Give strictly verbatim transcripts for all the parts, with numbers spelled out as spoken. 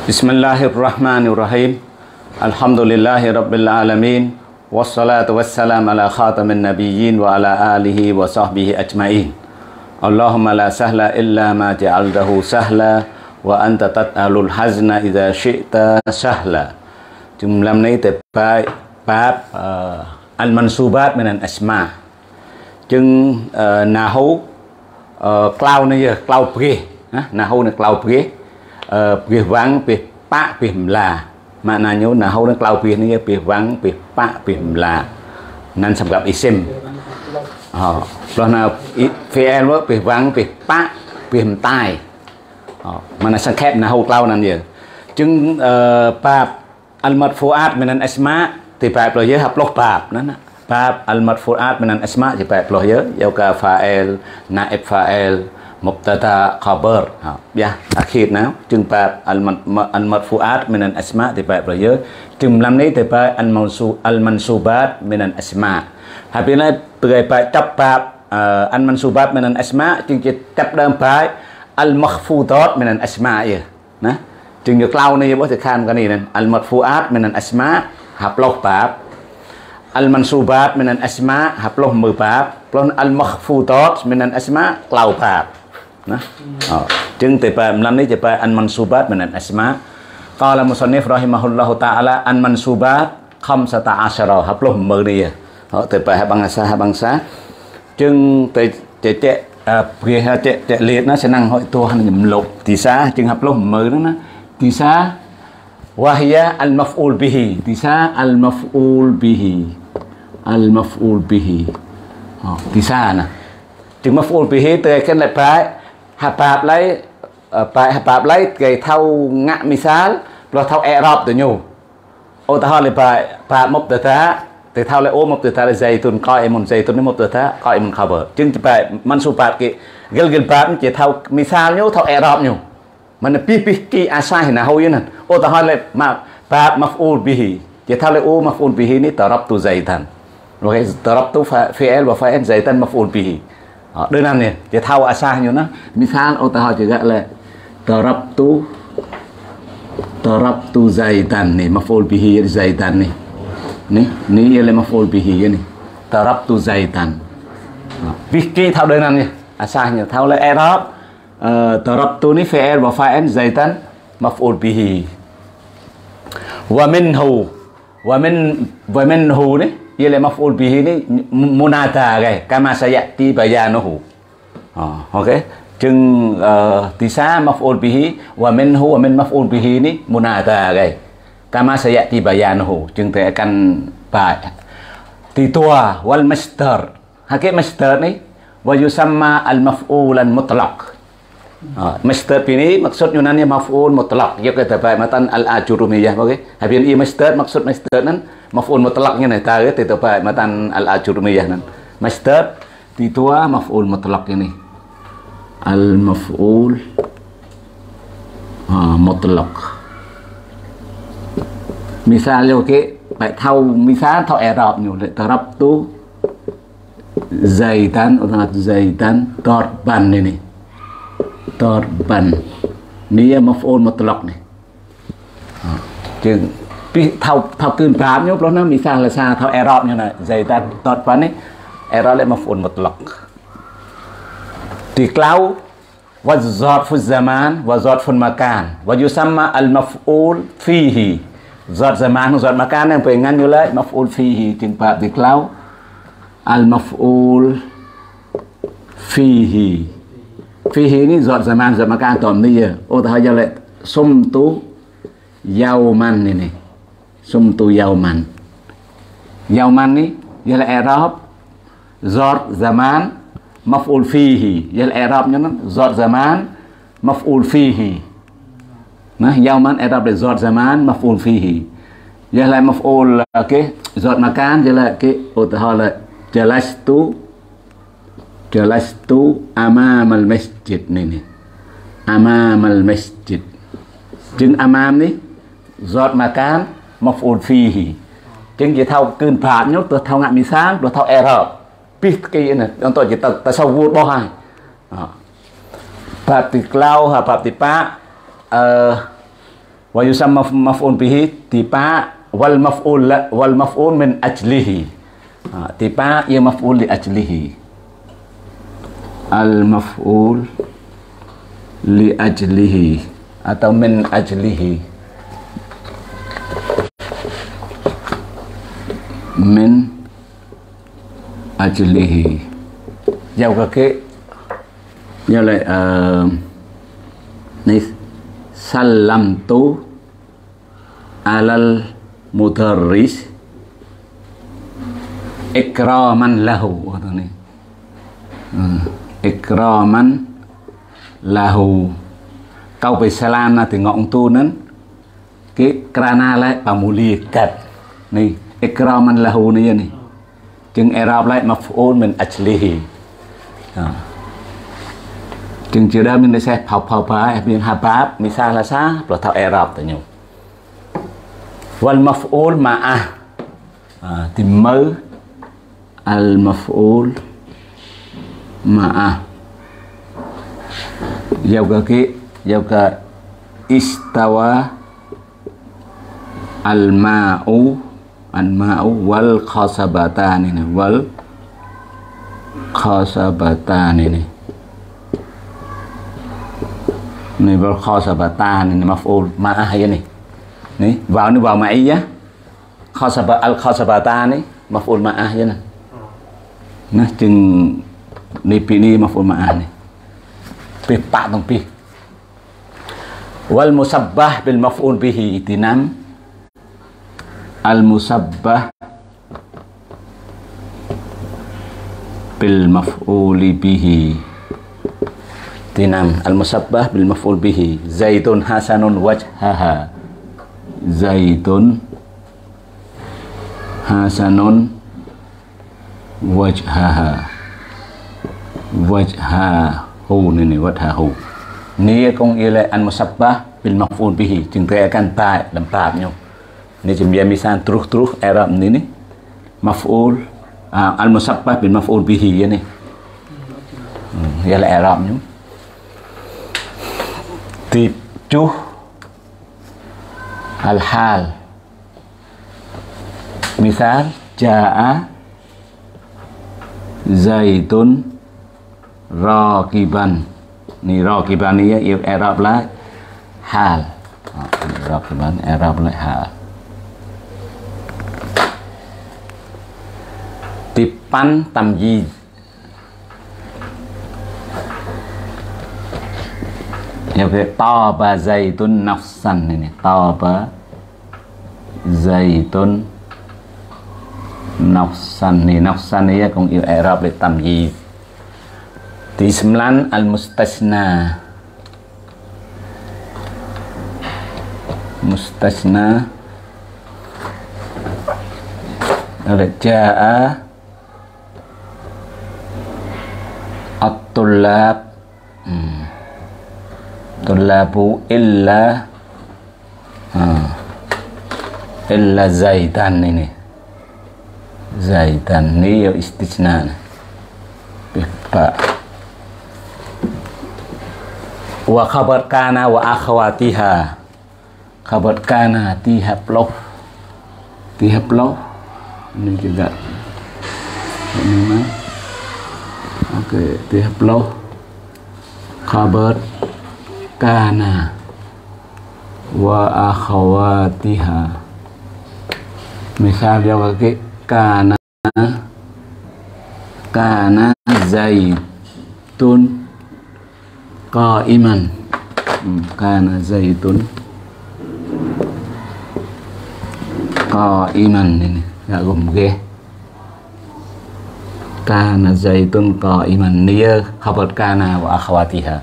Bismillahirrahmanirrahim. Alhamdulillahirabbil alamin. Wassalatu wassalam ala khatamin nabiyyin wa ala alihi wa sahbihi ajma'in. Allahumma la sahla illa ma ja'altahu sahla wa anta tat'alul hazna idza syi'ta sahla. Jumlah này từ bài bab al-mansubat min al-asma. Chừng nahu cloud này giờ cloud bri, nahu này cloud bri. Bri vang bri pa bri la. Maknanya nahu này cloud bri này bri vang bri pa bri la. Nan sầm gặp isim. Ờ, rồi nào fi'il với bri vang bri pa bri tai. Ờ, mà nó sang khép nahu cloud này giờ. Chừng bab al-marfu'at min al-asma thì bài lo giới học lốc bab đó nè. Bab al-marfu'at min al-asma thì bài lo giới giao ka fa'il, naib fa'il, mubtada, khabar. Ya, akhir nào. Chừng bab al-marfu'at min al-asma thì bài lo giới. Chừng làm này thì bài al-mansubat min al-asma. Habis này từ bài chấp bab al-mansubat min al-asma chừng chỉ chấp đơn bài al-makhfudat min al-asma vậy. Nè. Chừng như cloud này bố thì khan cái này nè. Al-marfu'at min al-asma hạp lốc bab. Al-mansubat min al-asma hạp lốc mười bab. Plon al-makhfudat min al-asma cloud bab. Nah. Oh. Chừng từ bài làm này từ bài al-mansubat min al-asma. Qala musannif rahimahullahu ta'ala al-mansubat khamsata asyara hạp lốc mười này. Họ từ bài hạp bangsa hạp bangsa. Chừng từ chế chế bề chế chế liệt nó sẽ năng hội tu hành nhầm lục thì sao chừng hạp lốc mười đó nó. Tisa wahya al-maf'ul bihi. Tisa al-maf'ul bihi. Al-maf'ul bihi. Oh, tisa nè. Chừng maf'ul bihi từ cái này phải hạp bab lấy phải hạp bab lấy cái thâu ngã misal rồi thâu i'rab từ nhau. Ô ta hỏi là phải phải mubtada từ thâu lại ô mubtada là zaitun qa'imun zaitun là mubtada qa'imun khabar. Chừng phải mansubat cái gel gel bab chỉ thâu misal nhau thâu i'rab nhau. Mana pipih ki asah nahu yana. Oh ta hỏi ma bab maf'ul bihi. Chỉ thao lại ô maf'ul bihi ni darabtu zaitan. Rồi darabtu fi'il và fa'il zaitan maf'ul bihi. Đơn giản này, chỉ thao asah như nó. Misal oh ta hỏi chỉ gọi là darabtu darabtu zaitan ni maf'ul bihi zaitan ni. Ni, ni là maf'ul bihi ni. Darabtu zaitan. Piki thao đơn giản này, asah như thao lại i'rab. Darabtu ni fi'il wa fa'il zaitan maf'ul bihi. Wa minhu wa min wa minhu ni ialah maf'ul bihi ni munada cái kama sayati bayanuhu. Ok. Chừng tisa maf'ul bihi wa minhu wa min maf'ul bihi ni munada cái kama sayati bayanuhu. Chừng thì akan bài titua wal masdar. Hakik masdar ni wa yusamma al maf'ulan mutlaq. Masdar ini maksud Yunani maf'ul mutlaq. Dia kata baik matan al-ajurumiyah bagi. Habis ini masdar maksud masdar nan maf'ul mutlaqnya nih tahu itu baik matan al-ajurumiyah nan. Masdar titua maf'ul mutlaq ini. Al-maf'ul ah mutlaq. Misalnya oke, baik tahu misal tahu i'rab nyu darabtu zaidan atau zaidan darban ini. Darban ni maf'ul mutlaq này. Chừng thao thao cương bám nhớ nó misal là sao thao i'rab như này zaidan darban này i'rab là maf'ul mutlaq. Thì clau wa zarfu zaman wa zarfu makan wa yusamma al maf'ul fihi. Zarf zaman zarf makan yang pengen như lại maf'ul fihi chừng bab thì clau al maf'ul fihi. Fihi ni zat zaman zat makan tóm ni ya. Oh ta hỏi lại sumtu yauman ni ni. Sumtu yauman. Yauman ni ialah i'rab zat zaman maf'ul fihi. Ialah i'rabnya nó zat zaman maf'ul fihi. Nah, yauman i'rab là zat zaman maf'ul fihi. Ialah maf'ul okey, zat makan ialah okey. Oh ta hỏi lại jalastu Jalastu amamal masjid ni ni. Amamal masjid. Chừng amam ni zat makan maf'ul fihi. Chừng chỉ thao cương phạt nhốt tôi thao ngạn misal tôi thao i'rab. Pih cái này, ông tôi chỉ ta ta sau vụt bao hai. Bab di clau ha bab di pa wa yusamma maf'ul bihi tiba wal maf'ul wal maf'ul min ajlihi. Ha, tiba ia maf'ul li ajlihi. Al maf'ul li ajlihi atau min ajlihi. Min ajlihi. Giao cái như lại uh, ni sallamtu alal mudarris ikraman lahu kata ni. Uh, ikraman lahu. Kau bị salam na thì ngọn tu nấn cái krana lại pamulikat ni ikraman lahu ni ni chừng Arab lại maf'ul min ajlihi. Chừng chưa đó mình đã sẽ học học bài mình học bài misal là sao rồi thao Arab tự nhau wal maf'ul ma'ah tìm mơ al maf'ul ma'ah giao cái cái giao cái istawa al ma'u al ma'u wal khasabatani wal khasabatani ni ni wal khasabatani ni maf'ul ma'ah ya ni ni vào ni vào ma'iyah khasabat al khasabatani maf'ul ma'ah ya nah nah chừng ni pi ni maf'ul ma'ah ni pi pak tong pi wal musabbah bil maf'ul bihi tinam al musabbah bil maf'uli bihi tinam al musabbah bil maf'ul bihi zaitun hasanun wajhaha zaitun hasanun wajhaha wajhahu ni ni wajhahu ni cũng yêu là al musabbah bil maf'ul bihi chừng thế kan ta làm tạm nhau ni chừng biar misal terus terus Arab ni ni maf'ul uh, al musabbah bil maf'ul bihi ya ni hmm, ya là Arab nhau tujuh al hal misal jaa zaitun raqiban ni raqiban ni yêu Arab là hal raqiban Arab là hal tipan tamyiz ya cái taba zaitun nafsan ini taba zaitun nafsan ni nafsan ni ya cũng yêu Arab để tamyiz. Di sembilan al mustasna mustasna ada jaa at-tullab hmm. tullabu illa ha. illa zaitan ini zaitan ni istisna pak wa khabar kana wa akhawatiha khabar kana tihab loh tihab loh ini juga ini mah oke tihab loh khabar kana wa akhawatiha misal dia pakai kana kana zaitun qaiman hmm, kana zaitun qaiman ini enggak gồm ghê kana zaitun qaiman dia khabar kana wa akhawatiha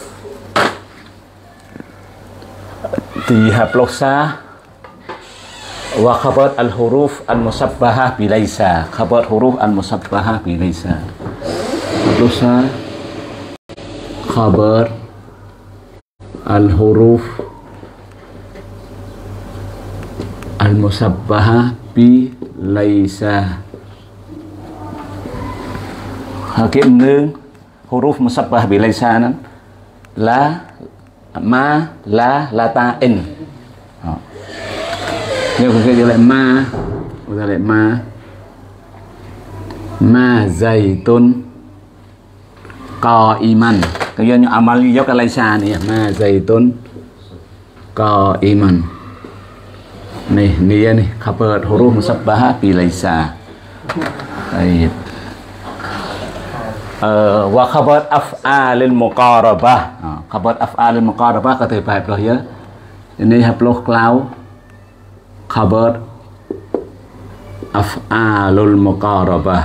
tiga plosa wa khabar al huruf al musabbahah bi laisa khabar huruf al musabbahah bi laisa plosa khabar al-huruf al-musabbahah bi laisa hakim nương huruf musabbah bi laisa nan la ma la la ta in nhiều cái lại ma rồi lại ma ma dày tôn co iman cái như amal yếu cái lai xa này ma dày tôn co iman này nia này khabar huruf musabbahah bi laisa baik wa khabar af'alil muqarabah khabar af'alil muqarabah có thể bài rồi nhớ ini haploh cloud khabar af'alul muqarabah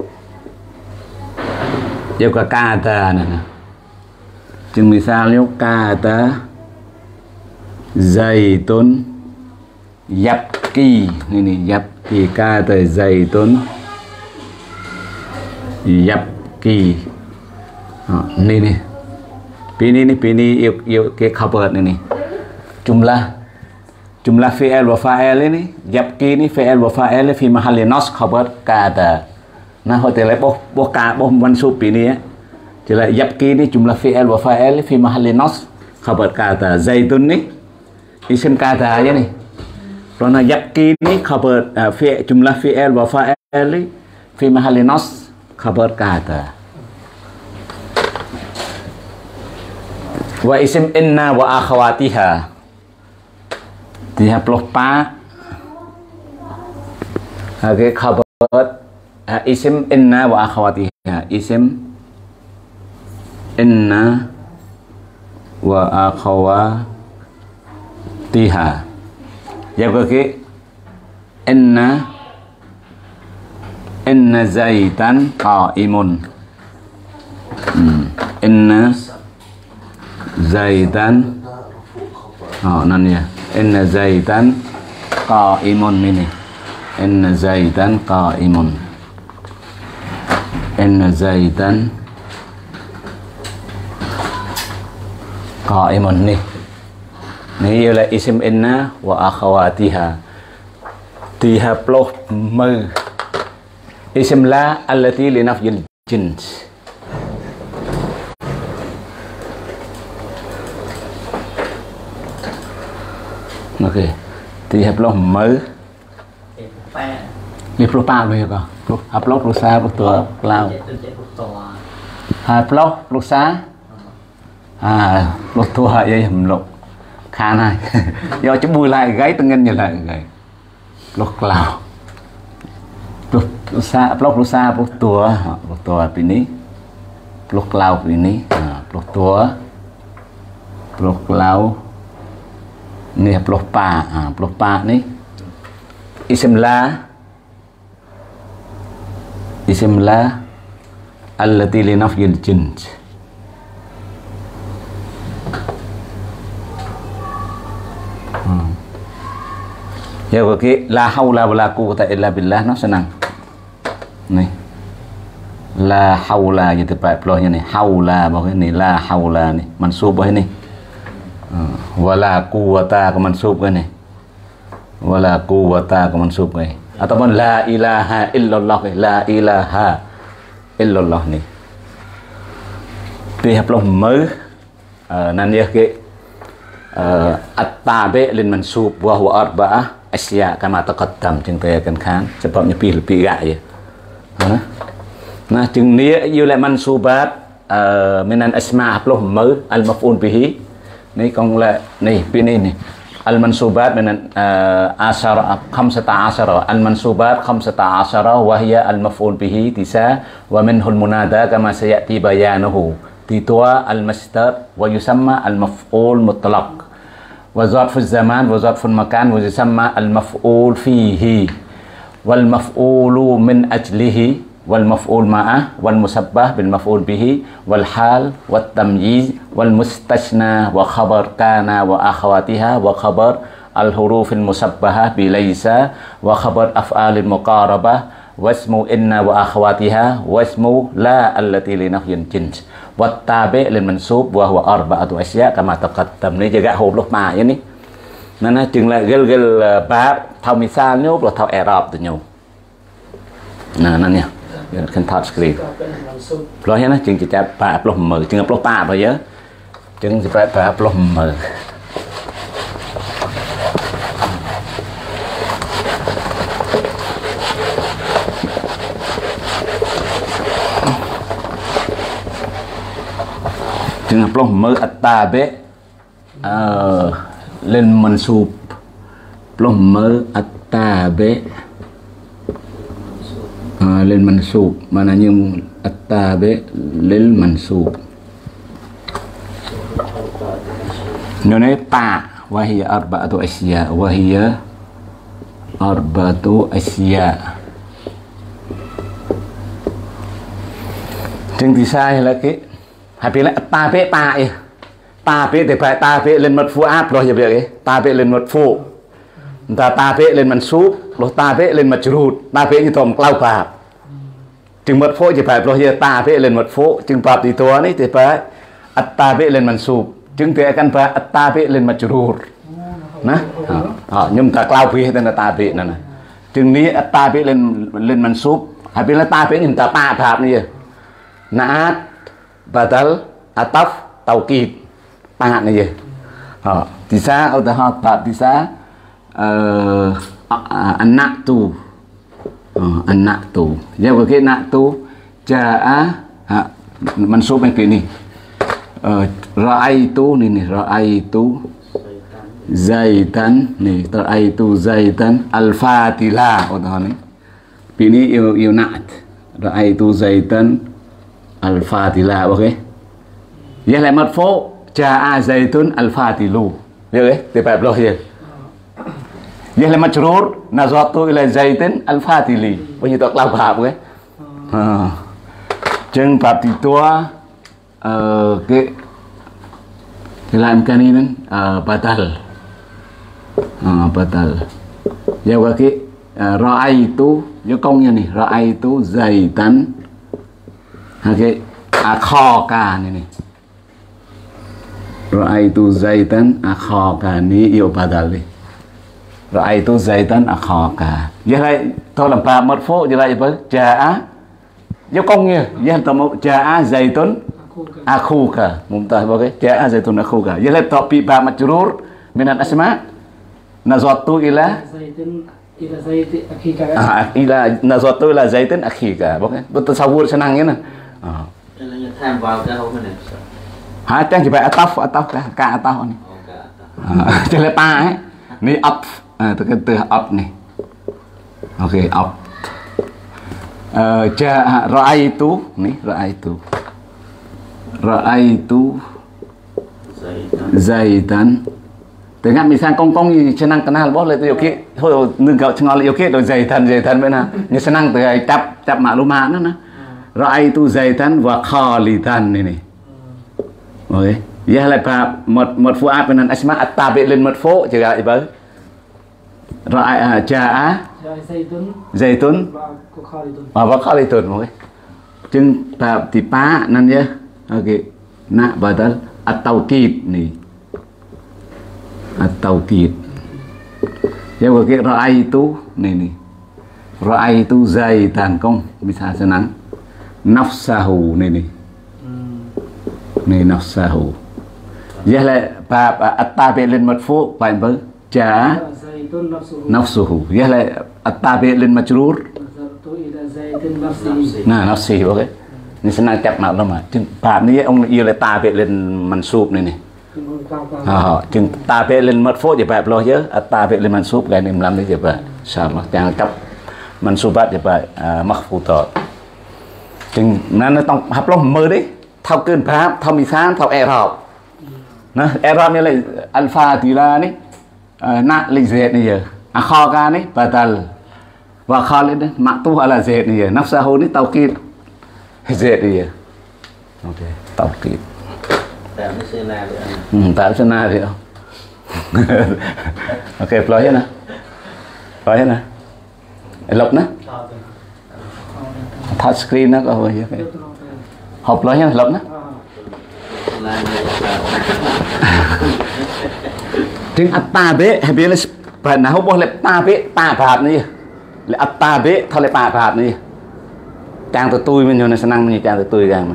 yêu cả kata này chừng misalnya kata zaitun yapki ini yapki kata zaitun yapki ini nih pini nih pini yêu yêu cái khabar ini nih jumlah jumlah fi'il wa fa'il ini yapki ini fi'il wa fa'il fi mahalli nasb khabar kata nah hotel boh boh ka boh mansub ini ya jadi yapki ini jumlah fi'il wa fa'il fi mahalli nasb khabar kata zaitun nih isim kata aja nih karena yapki ini khabar uh, fi jumlah fi'il wa fa'il fi mahalli nasb khabar kata wa isim inna wa akhawatiha tiga puluh pa okay, khabar uh, isim inna wa akhawatiha isim inna wa akhawatiha ya okay. inna inna zaitan qa'imun hmm. inna zaitan oh nan ya inna zaitan qa'imun ini inna zaitan qa'imun inna zaitan qa'imun nih ini ialah isim inna wa akhawatiha tiga puluh mơ isim la allati li nafyil jins ok tiga puluh mơ tiga puluh pa rồi kok upload lusa betul cloud hai upload lusa à lúc thua hại vậy hầm lục khá này do chú bùi lại gáy từng ngân như lại gầy lúc cloud lúc xa lúc lúc xa lúc tua lúc tua pini lúc cloud pini lúc tua lúc cloud nih lúc pa lúc pa nih isim la isim la allati li nafyil jins ya cái la haula wala quwwata illa billah nó senang nih la haula gitu Pak plohnya nih haula bawah ini la haula nih mansub bawah ini wala quwwata ke mansub kan nih wala quwwata ke mansub kan ataupun la ilaha illallah la ilaha illallah nih tiga puluh mơ nan ya cái at-tabi' lil mansub wa huwa arba'ah asya kama taqaddam chừng tề cần khán sebabnya pi pi gak ya nah chừng nia yêu lại mansubat minan asma' puluh mơ al maf'ul bihi ni còn lại ni pi ni ni al mansubat minan ashara khamsata ashara al mansubat khamsata ashara wa hiya al maf'ul bihi tisa wa minhu al munada kama sayati bayanuhu titua al masdar wa yusamma al maf'ul mutlaq wa zarful zaman wa zarful makan wa yusamma al maf'ul fihi wal maf'ulu min ajlihi wal maf'ul ma'ah wal musabbah bil maf'ul bihi wal hal wat tamyiz wal mustashna wa khabar kana wa akhawatiha wa khabar al hurufil musabbahah bi laysa wa khabar af'alil muqarabah wasmu inna wa akhawatiha wasmu la allati li nafyin jins wat tabi' lil mansub wa huwa arba'atu asya kama taqaddam ni jaga huruf ma ini nana chừng là gel gel ba thao misal nhúc là thao i'rab tu nhau nah nan ya kan touch screen lo ya na chừng chỉ cha ba puluh mờ chừng puluh pa ba ya chừng chỉ ba puluh mờ chừng plong mơ atta bệ lên mansub plong mơ atta bệ lên mansub mana như atta bệ lên mansub nó nói pa wahia arba'atu asya wahia arba'atu asya chừng thì sai là cái hai bên là ta bệ pa ấy ta bệ thì phải ta bệ lên mật phụ áp rồi vậy ấy ta bệ lên mật phụ ta ta bệ lên mật súp rồi ta bệ lên mật rụt ta bệ như thòng clau bạc chừng mật phụ thì phải rồi giờ ta bệ lên mật phụ chừng bạc thìตัวนี้thì phải ta bệ lên mật súp chừng thì căn phải ta bệ lên mật rụtนะnhưng mà ta clau phi tên là ta bệ này này chừngนี้ta bệ lên lên mật súp hai bên là ta bệ nhìn ta pa bạc này naat badal ataf taukid pangat ni je ha tisa atau ha bab tisa anak tu anak tu dia bagi nak tu jaa mansub yang ini raaitu ni ni raaitu zaitan ni raaitu zaitan al-fatila atau ni ini yêu yêu naat raaitu zaitan al-fatila ok vậy lại mất phố cha zaitun al-fatilu được đấy thì phải rồi vậy vậy lại mất rốt là do tôi là zaitun al-fatili bây giờ tôi làm phạm cái chân phạm thì tôi cái thì làm cái này nè batal batal vậy qua cái ra'aitu vô công như này ra'aitu zaitan cái akhoka này này ra'aitu zaitan akhoka ni yêu badal đi ra'aitu zaitan akhoka vậy lại tôi làm ba mất phố vậy lại với cha vô công như vậy tôi một cha zaitun akhuka mumtah bagai cha zaitun akhuka vậy lại tôi bị ba majrur minan asma nazatu ila ila zaitun akhika ila nazatu ila zaitun akhika bagai betul sawur senangnya nah tham vào cái hộp này hả trang chỉ phải ataf ataf cả cả ataf này chỉ là pa ấy này up từ cái từ up này ok up cha raaitu này raaitu raaitu zaitan dengan misal kongkong như senang kenal bosเลยตัวโอเคthôi nương gạo ngon là ok rồi zaitan zaitan bên nào như senang từ cái chắp chắp maklumat nữa nè Ra'aitu zaitan wa khalidan ini. Oke. Ya lah Pak marfu'ah dengan asma at-tabi' lil marfu' juga ibu. Ra'a jaa zaitun zaitun wa khalidun. Wa khalidun oke. Jeung bab di pa nan ya. Oke. Nak badal at-taukid nih. At-taukid. Ya oke ra'aitu nih nih. Ra'aitu zaitan kong bisa senang. Nafsahu này này này nafsahu vậy là bà attabi lên marfu phải với cha nafsuhu vậy là attabi lên majrur nah nafsi ok ini senang cap nào đâu mà chừng bà này ông yêu là tabi lên mansub này này chừng tabi lên marfu thì phải lo chứ attabi lên mansub cái này làm đấy thì phải sao mà chẳng cap mansubat thì phải makhfutat chừng nên nó tông hấp lông mơ đấy thao cơn pháp thao mì sáng thao e rọc nó e rọc như là alpha thì là đấy nát lịch dệt này giờ à kho ca đấy và tần và kho lên đấy mạng tu là dệt này giờ nắp sa hô đấy tàu kịp dệt này giờ ok tàu kịp tạo cái xe na vậy ừ, tạo xe na vậy không ok ploi hết nè ploi hết nè lộc nè touch screen nó có hồi vậy học nói nhá lắm đó tiếng atta bế hay biết là phải nào không là ta bế ta phạt này là atta bế thôi là ta phạt này trang từ tôi mình nhiều là năng như trang từ tôi ra mà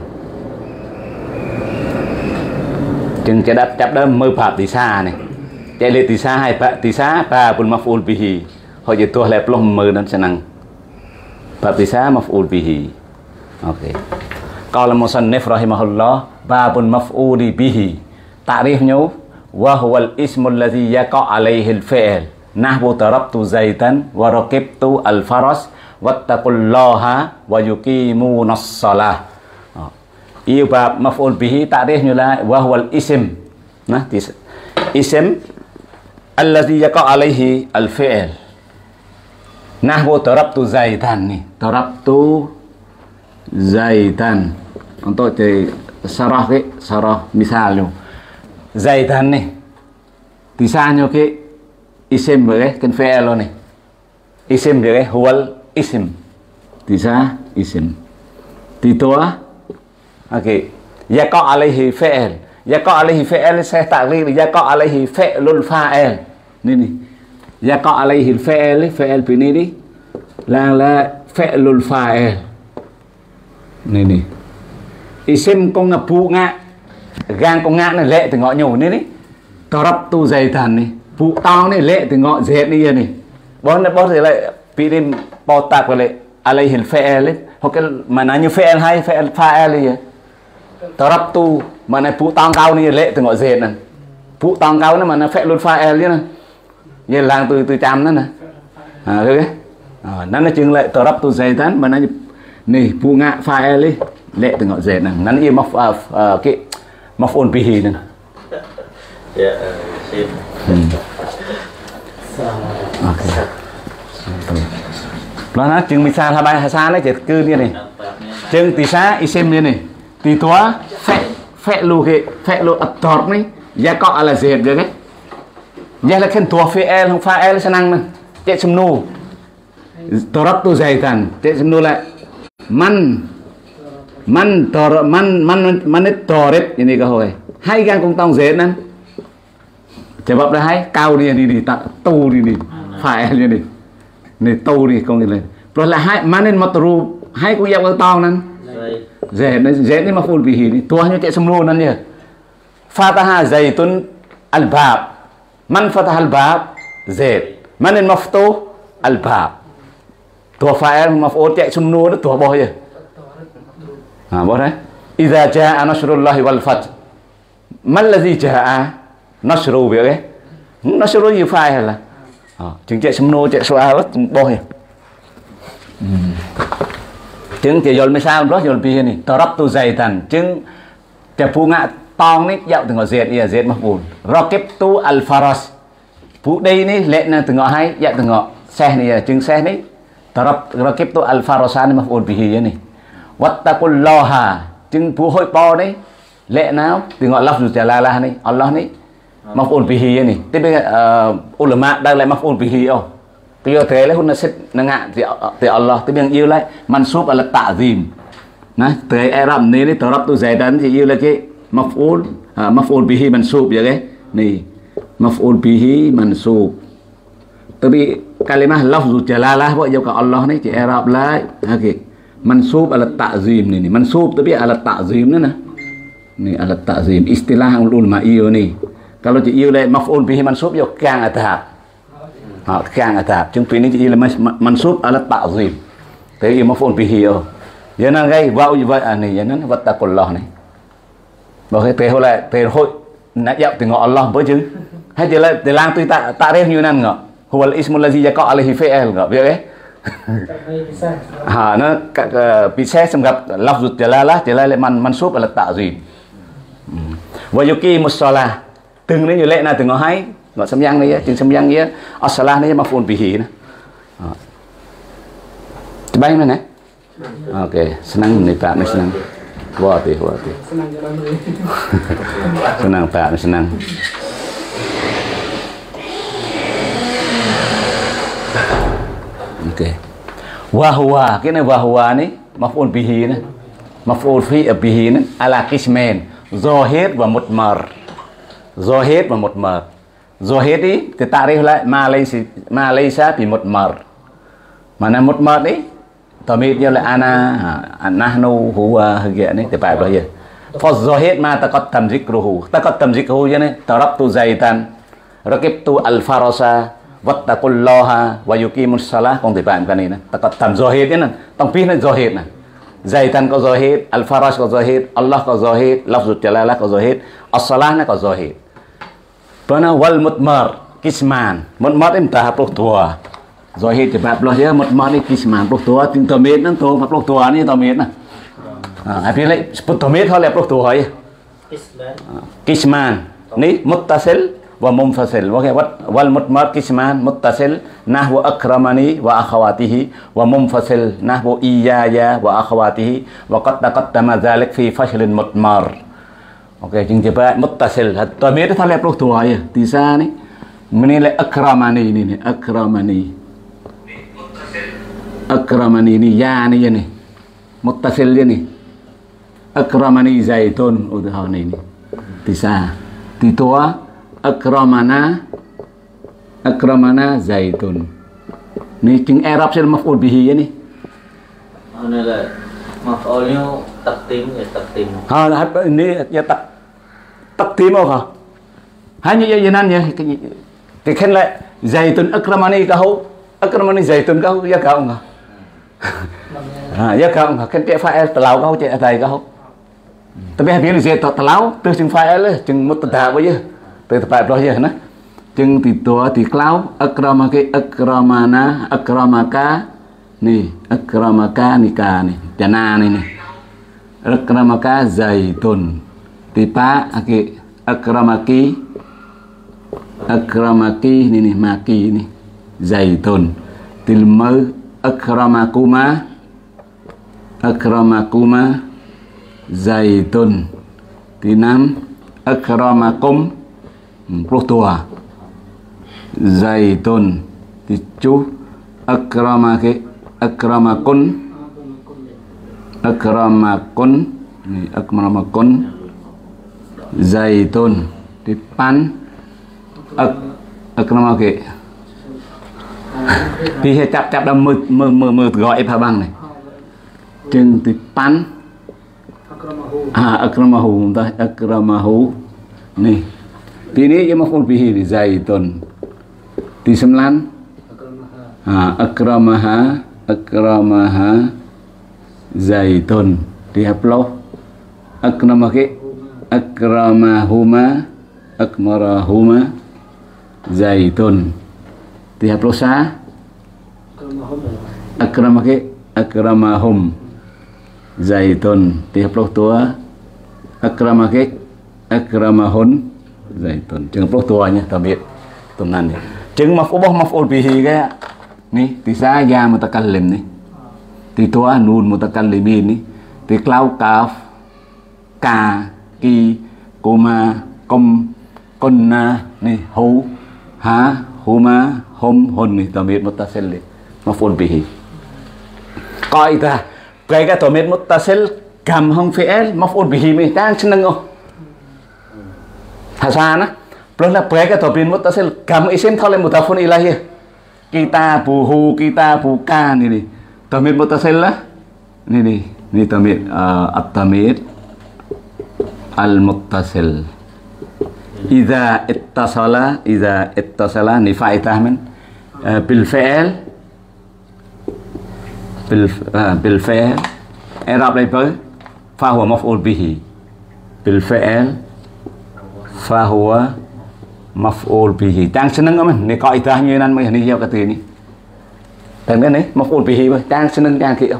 chừng cái đáp chấp đó mơ phạt tỷ xa này chạy lên tỷ xa hay phạt tỷ xa và bùn maf'ul bihi họ chỉ tôi là plong mơ nên năng Bab bisa maf'ul bihi. Oke. Qala musannif rahimahullah babun maf'uli bihi ta'rifnya wa huwal ismul ladzi yaqa' alaihi al-fi'l nahwu darabtu zaitan wa raqibtu al-faras wattaqullaha wa yuqimunas shalah. Ia bab maf'ul bihi ta'rifnya là wa huwal ism. Nah, ism alladzi yaqa' alaihi al-fi'l. Nahwu darabtu zaitan nih. Darabtu zaitan. Untuk di sarah ke sarah misalnya zaitan nih. Tisanya ke isim ke kan fi'il nih. Isim ke huwal isim. Tisa isim. Titua oke. Yaqa' alaihi fi'il. Yaqa' alaihi fi'il saya taklif yaqa' alaihi fi'lul fa'il. Ini nih. Yaqa' alaihi fi'il fi'il ini nih. Là là fi'lul fa'il. Này này. Isim con ngập phụ ngạ. Gang con ngạ này lệ từ ngọ nhổ này này. Darabtu zaitan này. Phụ to này lệ từ ngọ dệt này này. Bón bón thì lại bị đêm bò tạp vào lại alaihi fi'il ấy. Hoặc cái mà nói như fi'il hay fi'il fa'il ấy. Darabtu mà này phụ to cao này lệ từ ngọ dệt này. Phụ to cao này mà nó fi'lul fa'il ấy này. Như làng từ từ trăm đó nè. À thế à, nó là chừng lại darabtu zaitan mà nó này phụ ngạ fa'il ấy lệ từ ngọ dệt này. Nó là maf cái maf'ul bihi này. Ya, sip. Oke. Nó chừng misal hai ba hai sa đấy chỉ cứ như này. Chừng tisa isim như này. Tì tua fe fe lu cái fe lu at-tort này. Yaqa' ala zait vậy cái. Vậy là khen tua fi'il không fa'il senang nè. Cek semnu. Darabtu zaitan. Cek semnu lại man man tor man man man torit ini kau hoi. Hai gang công tông dễ nè. Jawab dah hai kau ni ni ni tak tu ni ni fa'il ni ni. Ni tu ni kau ni lên. Rồi là hai manin matru hai cũng dạo tông nè. Dễ nó dễ ni maf'ul bihi ni. Tua như cek semnu nè nhỉ. Fataha zaitun al-bab. Man fataha al-bab zait. Manin maftuh al-bab. Tua fa'il maf'ul cek semnu đó tua boh je. Ha boh đấy. Idza jaa nasrullahi wal fath. Man ladzi jaa nasru vậy cái. Nasru gì fa'il là. À, chừng cek semnu cek soal boh je. Chừng chỉ dol misal đó dol bihi ni. Darabtu zaitan. Chừng cek punga tong ni dạo từ ngõ dệt ia dệt maf'ul. Raqibtu al-faras. Phụ đây ni lệ là từ ngõ hai dạo từ ngõ xe này chừng xe này. Darab raqibtu al-farasan maf'ul bihi ni. Wattaqullaha chừng phụ hội po đấy lệ nào từ ngõ lafzul jalalah này Allah này maf'ul bihi ni. Tiếp bên ulama đang lại maf'ul bihi oh. Bây giờ thế lấy hun sit nang ngạ thì Allah tiếp bên yêu lại mansub ala ta'zim. Nah, thế Arab này ni darabtu zaidan thì yêu là cái maf'ul maf'ul bihi mansub vậy cái. Nih maf'ul bihi mansub. Tapi kalimah lafzul jalalah buat jauh ke Allah ni cik Arab lah. Okey. Mansub ala ta'zim ni ni. Mansub tapi ala ta'zim ni nah. Ni ala ta'zim istilah ulama iyo ni. Kalau cik iyo lah maf'ul bihi mansub yo kang atap. Ha kang atap. Chung pi ni cik iyo mansub ala ta'zim. Tapi iyo maf'ul bihi yo. Vậy nên gây vào như vậy à này vậy nên wattaqullah này. Bảo cái tề hồi lại tề hội nãy dạo từ ngọ Allah với chứ. Hay chỉ là từ lang tôi tạ tạ rem như nan ngọ. Huwal ismul ladzi yaqa' alaihi fi'il ngọ biết đấy. Ha nó các bisa xem gặp lafzul jalalah jalalah man mansub ala ta'zim. Wa yuqimus shalah. Từng đấy như lệ là từ ngọ hai ngọ sâm yang này chừng sâm yang kia as-salah này maf'ul bihi nè. Coba ini nè. Oke, senang nih Pak, nih senang. Wah, tih, wah, tih. Senang jalan dulu. Senang Pak, nih senang. Oke. Wahwa, cái này wahwa nih, maf'ul bihi nih. Maf'ul fi bihi nih ala qismain, zahir wa mudmar. Zahir wa mudmar. Zahir đi, thì ta'rif lại ma laysa ma laysa bi mudmar. Mana mudmar đi? Tamid như là ana nahnu huwa gitu nih tepat apa ya. Fa zahid ma taqaddam zikruhu. Taqaddam zikruhu ya nih darabtu zaitan raqibtu al-farasa wattaqullaha wa yuqimus shalah kong tepat kan ini. Taqaddam zahid ya nih. Tong pi nih zahid nah. Zaitan có zahid, Al-Faraj có zahid, Allah có zahid, Lafzul Jalalah có zahid, As-Salah có zahid. Pernah wal mutmar kisman. Mutmar ini tahap puluh tua. Zahid cepat puluh ya mutmar ini kisman puluh tua. Ting tomit nang tu puluh tua ni tomit nah. Ah, tapi lek sepuluh tomit hal puluh tua ya. Isman. Kisman. Ni muttasil wa munfasil. Wal mutmar kisman muttasil nahwu akramani wa akhawatihi wa munfasil nahwu iyaya wa akhawatihi wa qad taqaddama dzalik fi fashlin mutmar. Okey, jeng cepat muttasil. Tomit itu hal puluh tua ya. Tisa ni menilai akramani ini nih, akramani. Akramani ini ya ni ya ni. Muttasil ya ni. Akramani Zaitun udah ini. Tisa. Titua akramana akramana Zaitun. Ni cing Arab sel maf'ul bihi ya ni. Mana lah maf'ulnya takdim ya takdim. Ha ini ya tak takdim apa? Hanya ya yenan ya. Thì khen lại Zaitun akramani kau akramani Zaitun kau ya kau enggak. Ha ya kau enggak kan cek fa'il telau kau cek thầy kau. Tapi habis ni saya telau terus jeng fa'il lah jeng mubtada aja. Terus tepat dah ya nah. Jeng titua ti klau akramake akramana akramaka ni akramaka nikah ni jana ni ni. Akramaka Zaitun. Tipa aki akramaki akramaki ni ni maki ni Zaitun. Tilma akramakuma akramakuma Zaitun. Tinam akramakum puluh tua Zaitun. Ticu akramake akramakun akramakun ni akramakun Zaitun. Tipan ak akramake thì chập chập là mực mờ mờ mờ gọi phá băng này chừng thì pan à akramahu ta akramahu nih ini ya maf'ul bihi di Zaitun di sembilan ah akramaha akramaha Zaitun di haploh akramake akramahuma akmarahuma Zaitun. Tiap losa akramake akramahum Zaitun. Tiap loh tua akramake akramahun Zaitun. Jangan loh tuanya tabit tunan ni. Jangan maf'ul maf'ul bihi kaya ni tisa ya mutakallim ni. Ti tua nun mutakallimin ni. Ti klau kaf ka ki kuma kom kunna ni hu ha huma hum hun ni dhamir muttasil ni maf'ul bihi. Qaidah cái cái dhamir muttasil gam hong fi'il maf'ul bihi mi đang seneng oh. Hasan plus là cái cái dhamir muttasil gam isim thau lên mudhafun ilaih. Kita buhu kita buka ni ni. Dhamir muttasil lah. Ni ni ni dhamir at-dhamir al-muttasil. Iza ittasala iza ittasala ni fa'idah min bil fi'il bil bil fi'il i'rab lại với fa huwa maf'ul bihi bil fi'il fa huwa maf'ul bihi đang seneng mình ni kaidah như nan mới ni giao cái từ ni thành cái này maf'ul bihi với đang seneng đang kiểu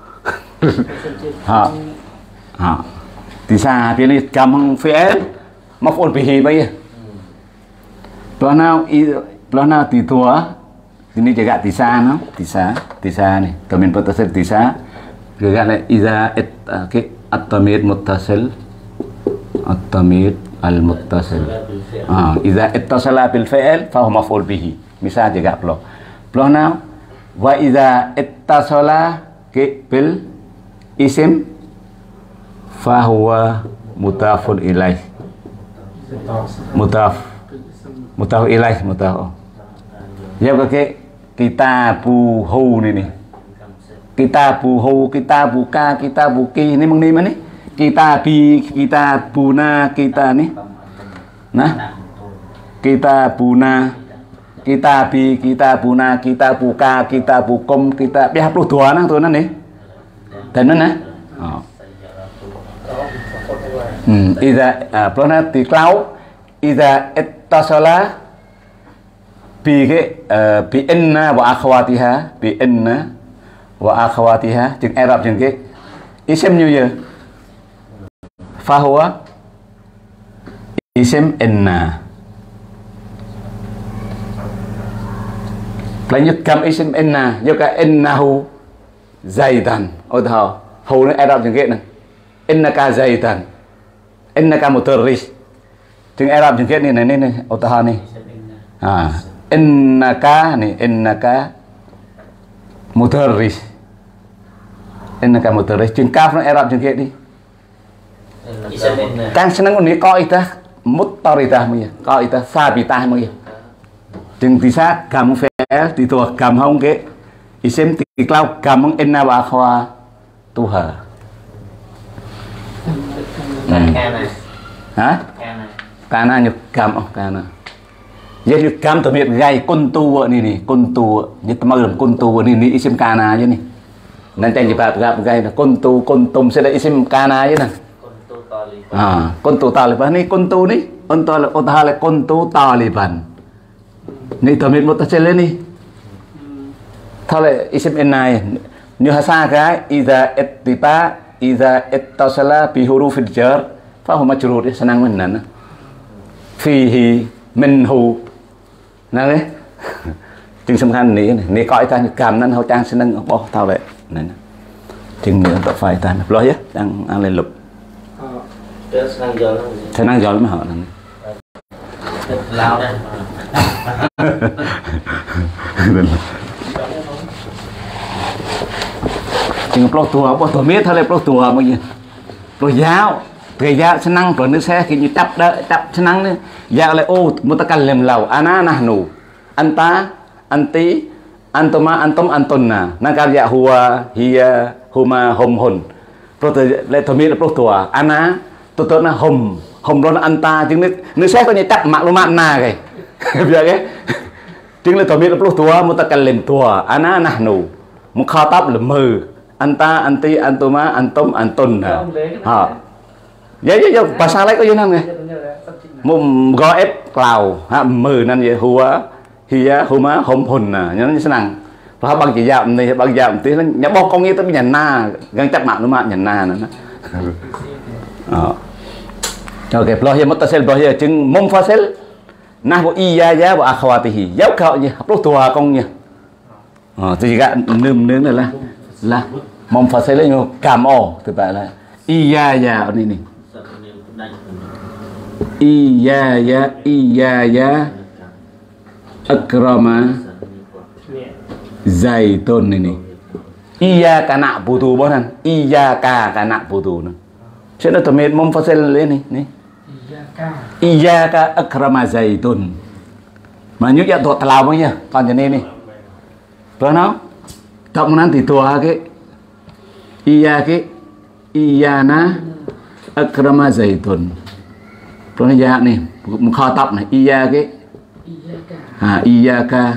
ha ha thì sao pilih kamu fi'il maf'ul bihi bây giờ nào nào thì tua ini juga tisa no tisa tisa nih dhamir muttasil tisa juga lại iza cái at-dhamir muttasil at-dhamir al-muttasil ah iza ittasala bil fi'il fa huwa maf'ul bihi misal juga plo plo nào wa iza ittasala ke bil isim fa huwa mudhafun ilaih mudhaf mudhaf ilaih mudhaf ya cái kita buhu ni ni kita buhu kita buka kita buki ni meng ni mana ni kita bi kita buna kita ni nah kita buna kita bi kita buna kita buka kita bukum kita biar puluh dua nang tu nang ni dan mana Oh. Hmm, ida plona ti klau ida ittasala bi cái bi inna wa akhawatiha bi inna wa akhawatiha chừng Arab chừng cái isim như vậy fahuwa isim inna là như cầm isim inna như cái innahu zaidan ôi thảo hầu nó Arab chừng cái này innaka zaidan innaka mutarris chừng Arab chừng cái này này này ôi thảo này à innaka này innaka mutarris innaka mutarris chừng kaf nó Arab chừng cái đi càng senang ini kau itu mutarita mungkin kau itu sabita mungkin chừng tí sát cầm phé tí thuộc cầm hông cái isim tí clau cầm inna wa akhwa tuha hả kana nhục cầm kana jadi nhục cầm từ miệng gai kuntu ini nih kuntu như tao làm kuntu ini ini isim kana chứ này nanti yang kita gặp gai là kuntu kuntum sẽ là isim kana chứ này à kuntu taliban ini kuntu nih untuk utah là kuntu taliban ini tao miệng một tao chơi nih thôi là isim inna như hasa cái iza ittiba iza ittasala bi hurufil jar fa huwa majrur senang menan fihi minhu nè đấy chừng sầm khăn ní ní coi ta cảm năng hậu trang sẽ nâng bỏ thao vậy này chừng nữa đọc phải ta lo hết đang ăn lên lục sẽ năng gió lắm họ này lao đây chừng pro tua pro tua miết thôi pro tua bao nhiêu pro giáo về giáo sẽ năng pro nước xe khi như tập đó tập sẽ năng đấy giáo lại ô một ta cần làm lầu ana nahnu anta anti antoma antom antonna nakar ya huwa hiya huma hum hun pro lại thôi miết là pro tua ana tôi tôi là hum hum đó là anta chừng nước nước xe có như tập mạng luôn mạng na cái bây cái chừng là thôi miết là pro tua một ta cần làm tua ana nahnu một kho tóc là mờ anta anti antoma antom antonna ha vậy chứ bahasa lain có gì không nghe một gọi ép cào ha mờนั่นvậy hùa hiya huma hom hồn nè nhớ như thế nào và bằng chỉ dạo này bằng dạo tí nó nhớ bao con nghe tới nhà na gần chắc mạng nó mạng nhà na nữa ok lo hiya mutasel lo hiya chừng mông pha sel nah bộ iya ya bộ akhawatihi giáo khảo gì học lúc tua con nhỉ ờ thì gạ nương nương này là là mông pha sel là cảm ổ từ tại là iya ya này này iya ya iya ya akrama zaitun ini iya kana butuh bonan iya ka kana butuh nè sẽ nó tụi mình mong phát sinh lên này này iya ka akrama zaitun mà nhớ ra tụi tao bao nhiêu còn cho nên này rồi nó cộng năng thì tua cái iya cái iya na akrama zaitun rồi nó ra này một kho tập này iya cái à iyaka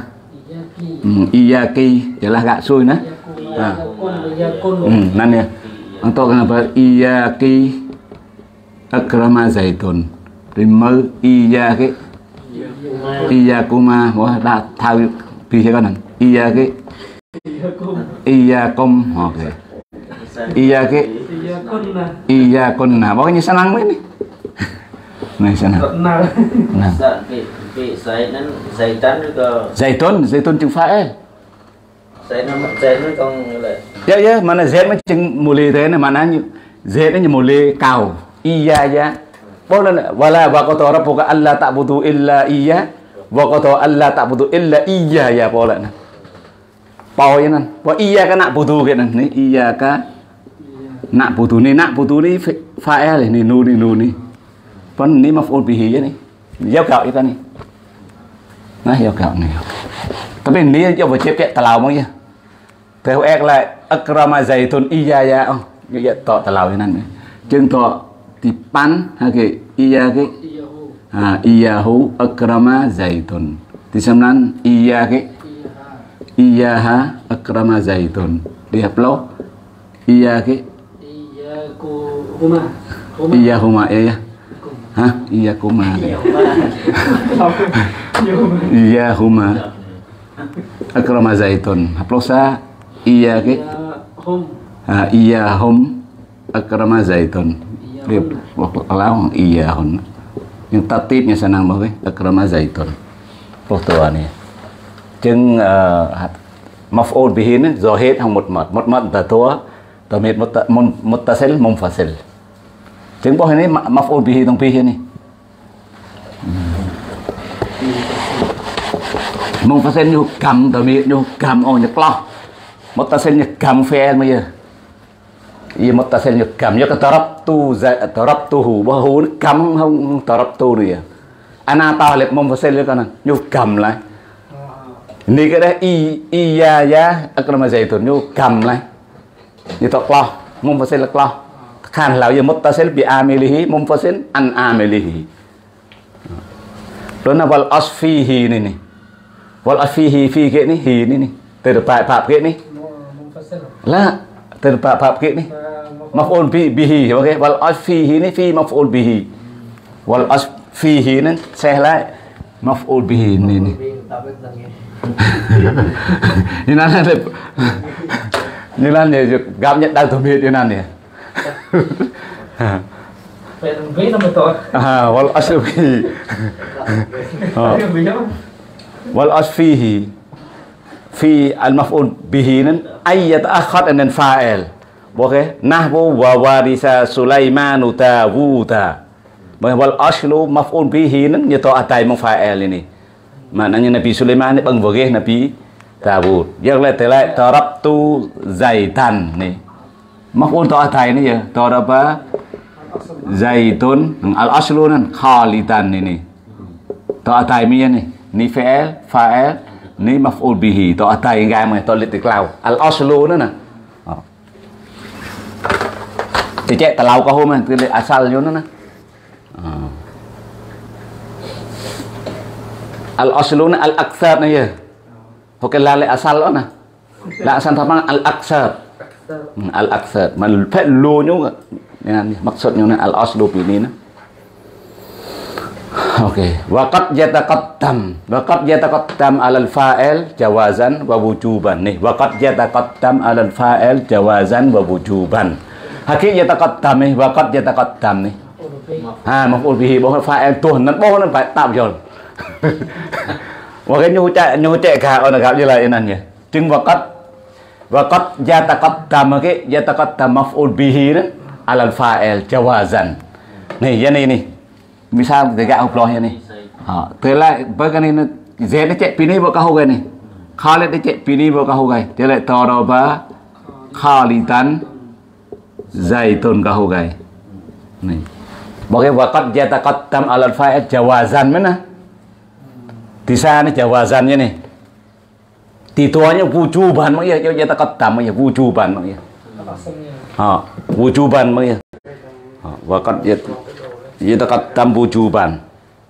iyaki jelas gak suy nah ah nan ya untuk kenapa iyaki akrama zaitun rimer iyaki iyakuma wah đã thao pi cho con này iyaki iyakum ok iyaki iyakun nah pokoknya senang ini này senang nah Zaitan juga zaitun zaitun chừng phải Zaitan Zaitan con lại dạ dạ mà là zait mới chừng mù lì thế này mà nó như zait nó như mù lì cào iya ya boleh wala waqata rabbuka alla ta'budu illa iya waqata alla ta'budu illa iya ya boleh nah pau ya nan wa iya ka na'budu cái này này iya ka na'budu ni na'budu ni fa'il ni nu ni nu ni pun ni maf'ul bihi ya ni giáo cạo kita nih nah giáo cạo này tapi ini coba cepet telau mau ya theo ek lại akrama zaitun iya ya oh như vậy tọ telau này này chân tọ thì pan hay cái iya cái à iyahu akrama zaitun thì xem nan iya cái iyaha akrama zaitun di upload iya cái aku rumah. Rumah. Iya huma ya ya. Hah? Iya kuma. Iya huma. Akrama zaitun. Haplosa iya ke? Home. Ha iya hum akrama zaitun. Dia kalau iya hum. Yang tatibnya senang banget akrama zaitun. Pertuan ya. Jeung maf'ul bihi ni zahid hang mutmad. Mutmad tatua tamid muttasil munfasil. Chứng bao này maf'ul bihi tong bihi ni. Munfasil nyu kam tamid nyu kam on nyu klah. Muttasil nyu kam fi'il ma ya. Iya muttasil nyu kam ya tarabtu tarabtuhu ba hu kam hong tarabtu ni ya. Ana talib munfasil kan nyu kam lại. Ni cái đấy i iya ya akrama zaitun nyu kam lại. Như to klah munfasil klah. Khan lão giờ muttasil bi amilihi munfasil an amilihi. Đó là wal asfihi ni ni. Wal asfihi fi ke ni hi ni ni. Từ depan bab ke ni. La, từ depan bab ke ni. Maf'ul bi bihi, okey. Wal asfihi ni fi maf'ul bihi. Wal asfihi ni seh lại maf'ul bihi ni ni. Như nào này. Như nào này gặp nhận đang thông biết như nào này. Vế nó mới to. Ah, wal asfihi. Wal asfihi fi al maf'ul bihi nan ay yata'akhkhar an al fa'il. Okey, nahwu wa warisa Sulaiman Tawuta. Wal aslu maf'ul bihi nan như to atai mong fa'il ini. Maknanya Nabi Sulaiman ni bang bagi Nabi Tawud. Yang lain telai tarabtu zaitan ni. Maf'ul to atai ni ya. Taraba zaitun al aslu nan khalidan ini. To atai mi ni. Ni fi'il, fa'il, ni maf'ul bihi. To atai ngai mà to liệt clau. Al aslu nữa nè. Thì chạy talau ka hôm tu liệt asal yo nữa nè. Al aslu al aksar ni ya. Bukan la asal đó nè. La asal apa al aksar. Al aksar. Man perlu juga. Dengan maksudnya al aslu ini nah. Okey. Waqad yataqaddam. Waqad yataqaddam alal fa'il jawazan wa wujuban. Nih, waqad yataqaddam alal fa'il jawazan wa wujuban. Hakik yataqaddam nih, waqad yataqaddam nih. Ha, maf'ul bihi boh fa'il tuh nan boh nan phải tạo rồi. Wa cái nhu chạy nhu chạy cả ở gặp như là nan nhỉ. Chứng waqad waqad yataqaddam cái yataqaddam maf'ul bihi đó alal fa'il jawazan. Nih, ya nih nih. Misal tiga upload ya nih. Ha, telah bagian ini Z ni cek pini buat kau gani. Khalid ni cek pini buat kau gani. Telah taraba Khalidan zaitun kau gani. Nih. Bagi waqad yataqaddam alal fa'il jawazan mana? Di sana jawazannya nih. Tituannya wujuban mak ya, yataqaddam mak ya, wujuban mak ya. Ha, wujuban mak ya. Ha, waqad yat yataqaddam wujuban.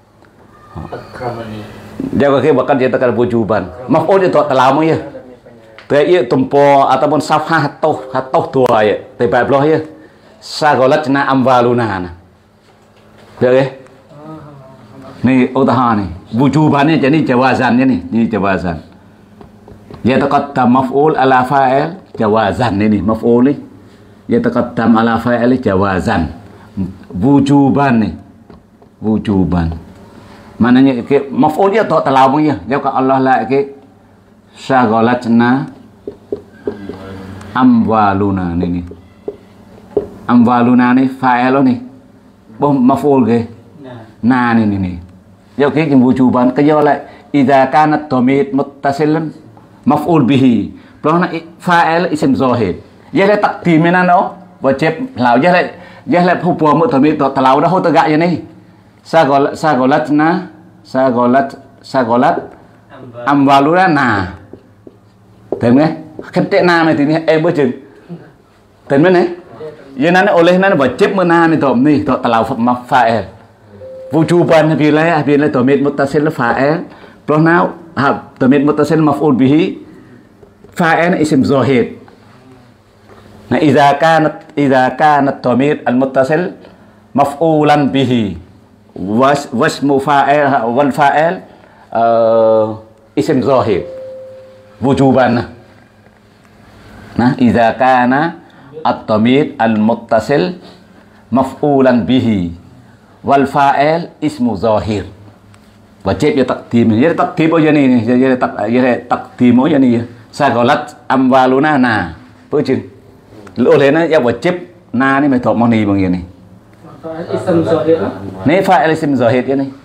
Dia kata bahkan dia tekan wujuban. Maf'ul itu terlama ya. Dia ia tumpo ataupun safha hatoh hatoh tua ya. Tapi belah ya. Sagolatna amwaluna. Được đấy. Ni utaha ni. Wujuban ni jadi jawazannya ni. Ni jawazan. Yataqaddam maf'ul ala fa'il jawazan ni ni maf'ul ni. Yataqaddam ala fa'il jawazan. Wujuban ni. Wujuban. Maknanya ke maf'ul dia tak terlalu ya. Dia kata Allah la ke syaghalatna amwaluna ni ni. Amwaluna ni fa'il ni. Boh maf'ul ke. Na ni ni ni. Dia ke wujuban ke dia la idza kanat dhamir muttasilan maf'ul bihi. Perna fa'il isim zahir. Dia la taqdiman no wajib lao dia la dia la hukum dhamir tak terlalu dah tegak je ni. Sagolat sagolatna sagolat sagolat amwaluna na. Thấy không? Cái tệ na này thì em mới chừng. Thấy không này? Vậy nên oleh nên phải chép na này tụm ni tụm tàu mà fa'il. Wujuban vì lấy vì lấy tụm muttasil là fa'il. Rồi nào tụm muttasil maf'ul bihi. Fa'il isim zahir. Nah, idza kanat idza kanat dhamir al-muttasil maf'ulan bihi was wasmu fa'il wal fa'il uh, isim zahir wujuban. Nah, idza kana at-dhamir al-muttasil maf'ulan bihi wal fa'il ismu zahir. Wajib ya takdim. Jadi takdim aja nih, jadi tak jadi takdim aja nih. Sagolat amwaluna na. Pujing. Oleh na ya wajib na ni mày thuộc moni bằng gì này. Ism zahir. Này fa'il ism zahir ya nih.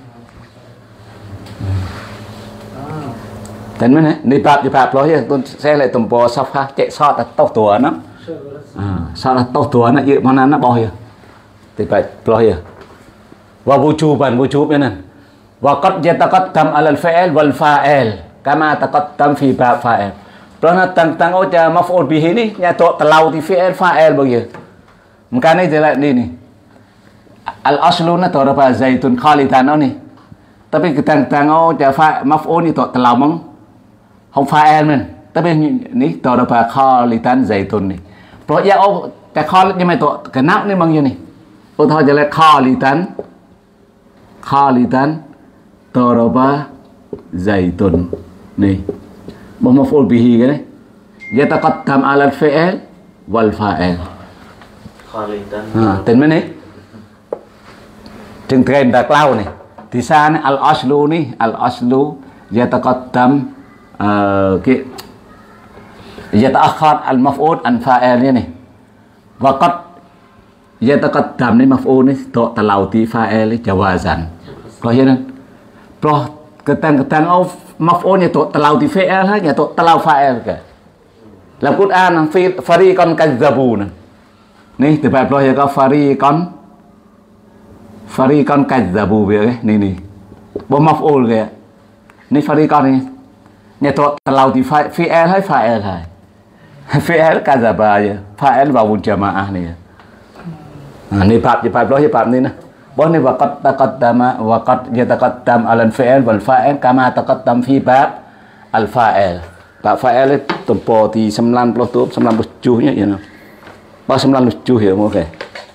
Tên mấy này, đi bạp đi bạp lo chứ, tôi sẽ lại tầm bò sắp ha, chạy sọt là tóc tua nó. À, sọt là tóc tua nó dự mà nó bò here. Thì phải lo here. Wa wujuban wujub ya nih. Wa qad yataqaddam 'ala al-fi'l wal fa'il kama taqaddam fi bab fa'il. Karena tentang uca maf'ul bihi ni nyata telau di fi'il fa'il begitu. Makanya jelas ni ni. Al-aslu na tara pa zaitun khalidan ni. Tapi tentang uca maf'ul ni to telau mong không fa'il men. Tapi ni tara pa khalidan zaitun ni. Pro ya o ta khalid nhưng mà to kenap ni bang ni. Ô thôi jelas khalidan khalidan Daraba zaitun nih maf'ul bihi kan yataqaddam 'ala al-fi'l wal fa'il. Khalidan. Ha, tên mấy này chừng trên đặc lao này thì sao này al aslu nih al aslu yataqaddam cái yata'akhkhar al maf'ul an fa'il này wa qad yataqaddam ni maf'ul ni to talau ti fa'il jawazan. Có hiểu không? Pro ketang-ketang au maf'ul nya to telau di fi'il ha nya to telau fa'il ke. Dalam Quran fi fariqan kadzabun. Nih tempat pro ya ka fariqan fariqan kadzabu về cái ni ni. Bo maf'ul ke. Ni fariqan ni nya to telau di fi'il hay fa'il hai. Fi'il kadzaba ya. Fa'il wawun jamaah ni. Nah, ni bab bab pro ya bab ni nah. Boh ni waqad taqaddama waqad yataqaddam 'ala al-fi'l wal fa'il kama taqaddam fi bab al-fa'il. Bab fa'il tempo di sembilan puluh tujuh sembilan puluh tujuh nya ya. Pas sembilan puluh tujuh ya okey.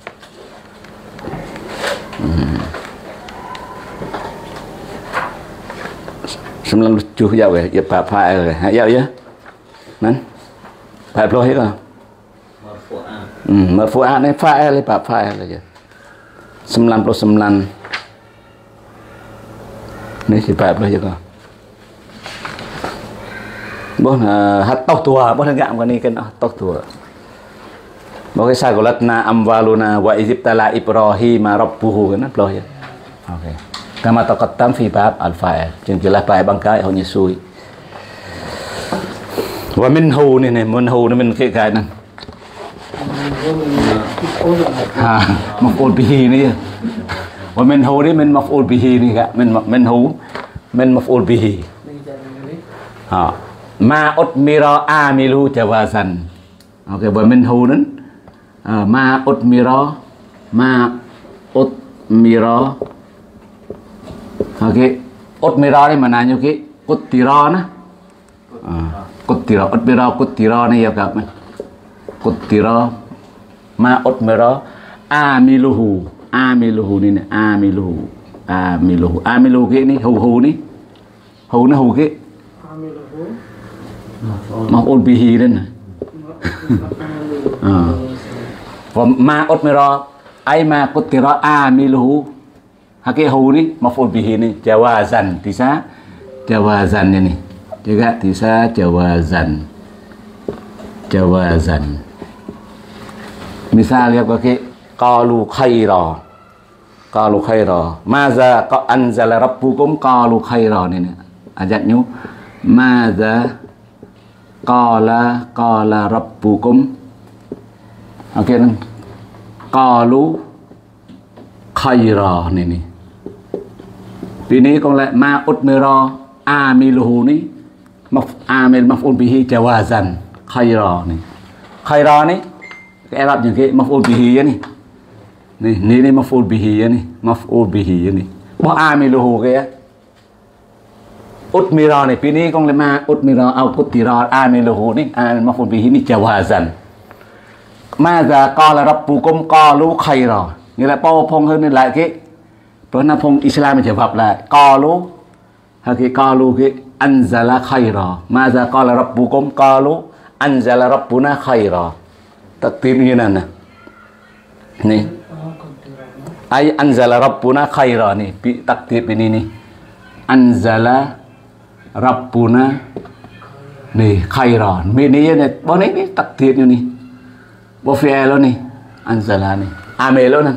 Hmm. sembilan puluh tujuh ya weh ya bab fa'il ya ya. Nan. Bab puluh hết rồi. Marfu'an. Hmm, marfu'an ni fa'il bab fa'il aja. sembilan puluh sembilan ini si bab lah juga. Boh hat tóc tua, boh gam cái này cái nó tóc tua. Boh cái sagolatna amwaluna wa izibtala Ibrahim rabbuhu cái nó loh ya. Oke. Kama taqaddam fi bab al-fa'il. Jeung jelas bae bangkai hanya sui. Wa minhu ni ni minhu ni min cái cái này. Ha, maf'ul bihi ni. Wa minhu ni min maf'ul bihi ni kak. Min minhu min maf'ul bihi. Ha. Ma utmira amilu jawazan. Okey, wa minhu ni ma utmira ma utmira. Okey, utmira ni maknanya ke kutira nah. Kutira, utmira kutira ni ya kak. Kutira ma utmira amiluhu amiluhu ni amiluhu amiluhu amiluhu cái ni hù hù ni hù nó hù cái maf'ul bihi lên còn ma utmira ai ma kutira amiluhu cái hù ni maf'ul bihi ni jawazan tisa jawazan ini juga tisa jawazan jawazan. Misalnya pakai qalu khaira. Qalu khaira. Maza anzala rabbukum qalu khaira ini. Ayatnya maza qala qala rabbukum. Oke okay, qalu khaira ini. Ini còn lại ma utmira amiluhu ni maf amil maf'ul bihi jawazan khaira ni. Khaira ni cái Arab những cái maf'ul bihi ni. Nih, ni ni maf'ul bihi ni, maf'ul bihi ni. Bo amiluhu cái utmira ni pini kong lema utmira au kutira amiluhu ni, al maf'ul bihi ni jawazan. ma già co là rabbukum qalu khayra nghĩa là po phong hơn nên lại cái rồi nó phong Islam chỉ vập lại qalu hay cái qalu cái anzala khayra ma già co là rabbukum qalu anzala rabbuna khayra tertib như này nè nih ay anzala rabbuna khayra nih tertib ini nih anzala rabbuna nih khayra ini này bọn ấy tertib như nih bo fi'il nih anzala nih amel lo nè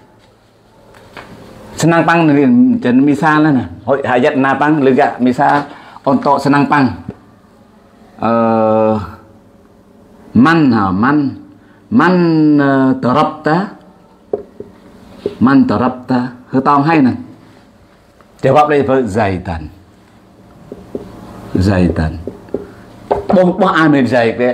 senang pang nih jadi misal lah nah hayat napang lega misal untuk senang pang uh, man ha man man uh, tarabta man tarabtaคือต้องให้นะจะว่าเลยว่าzaitan zaitanบ่บ่อ่านเป็น zait เลย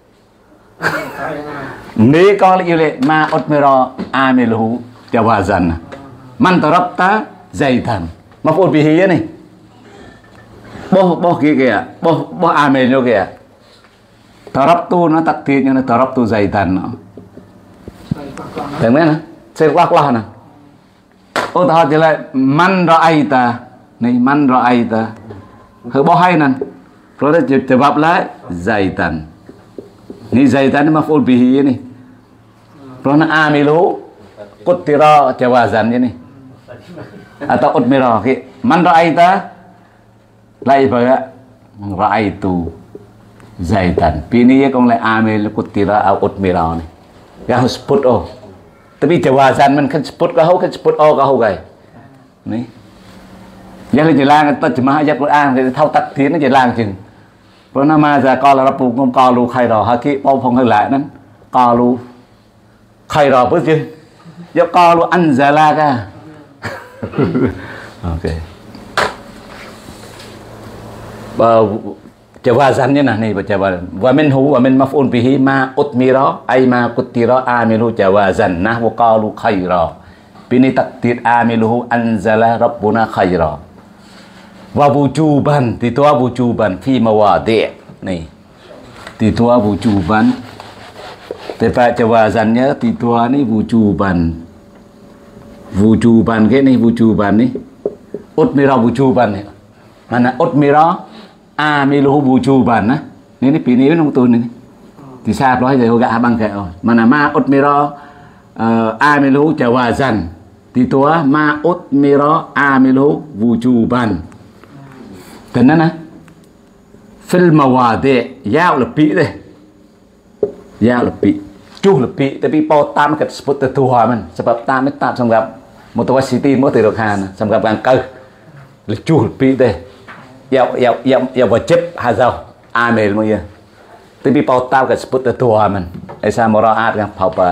นี่ก็เลยมาอดไม่รออาเมลูจะว่าซันมันตรับตาใจทันมาพูดปีฮีนี่บ่บ่กี่เกี่ยบ่บ่อาเมลูเกี่ยตรับตูนะตักทีนี่นะตรับตูใจทันเนาะถึงไหมนะเสกว่าว่านะโอ้ตาจะเลยมันรอไอตานี่มันรอไอตาคือบ่ให้นั่นเพราะจะจะบับแล้วใจทันนี่zaitan maf'ul bihi ini. Karena amilu qutira jawazan ini. Atau udmira ki man ra'aita la ibaga ra'aitu zaitan. Bini ya kong le amil qutira au udmira ni. Ya sebut oh. Tapi jawazan man kan sebut kau kan sebut oh kau gai. Ni. Yang jelang terjemah ayat Quran thì thao tác thiến nó chỉ lang chừng.เพราะนั่นมาจะกอลรับปูกอลูใครรอฮะที่ป้องพงให้หลายนั้นกอลูใครรอเพื่อจียกกอลูอันซาลากะโอเคจะว่าซันเนี่ยนะนี่จะว่าว่ามินหูว่ามินมาฟูนปีฮีมาอุดมีรอไอมากุติรออามิลูจะว่าซันนะว่ากอลูใครรอปีนี้ตักติดอามิลูอันซาลารับบุนาใครรอว่าบูจูบันติตัวบูจูบันที่มาวาเดะนี่ติตัวบูจูบันแต่pak jawabannya tiตัวนี่บูจูบันบูจูบันแค่นี้บูจูบันนี่อุดมิรอบูจูบันเนี่ยมันนะอุดมิรออามิลูบูจูบันนะนี่นี่ปีนี้ไม่ต้องตูนนี่ที่ทราบร้อยเลยเขากะบังแกอ๋อมันนะมาอุดมิรออามิลูจาวาซันติตัวมาอุดมิรออามิลูบูจูบันแต่นั้นนะฟิลมาวาเดะยาวละปีเลยยาวละปีจูละปีแต่ปีพอตามกับสปุตตัวมันสำหรับตามไม่ตามสำหรับมอเตอร์ซิตี้มอเตอร์ราคานะสำหรับการเกิดเลยจูละปีเลยยาวยาวยาวยาวเจ็บหาเจ้าอาเมลมั้งยังแต่ปีพอตามกับสปุตตัวมันไอ้ซามอร์อาร์กันเผาไป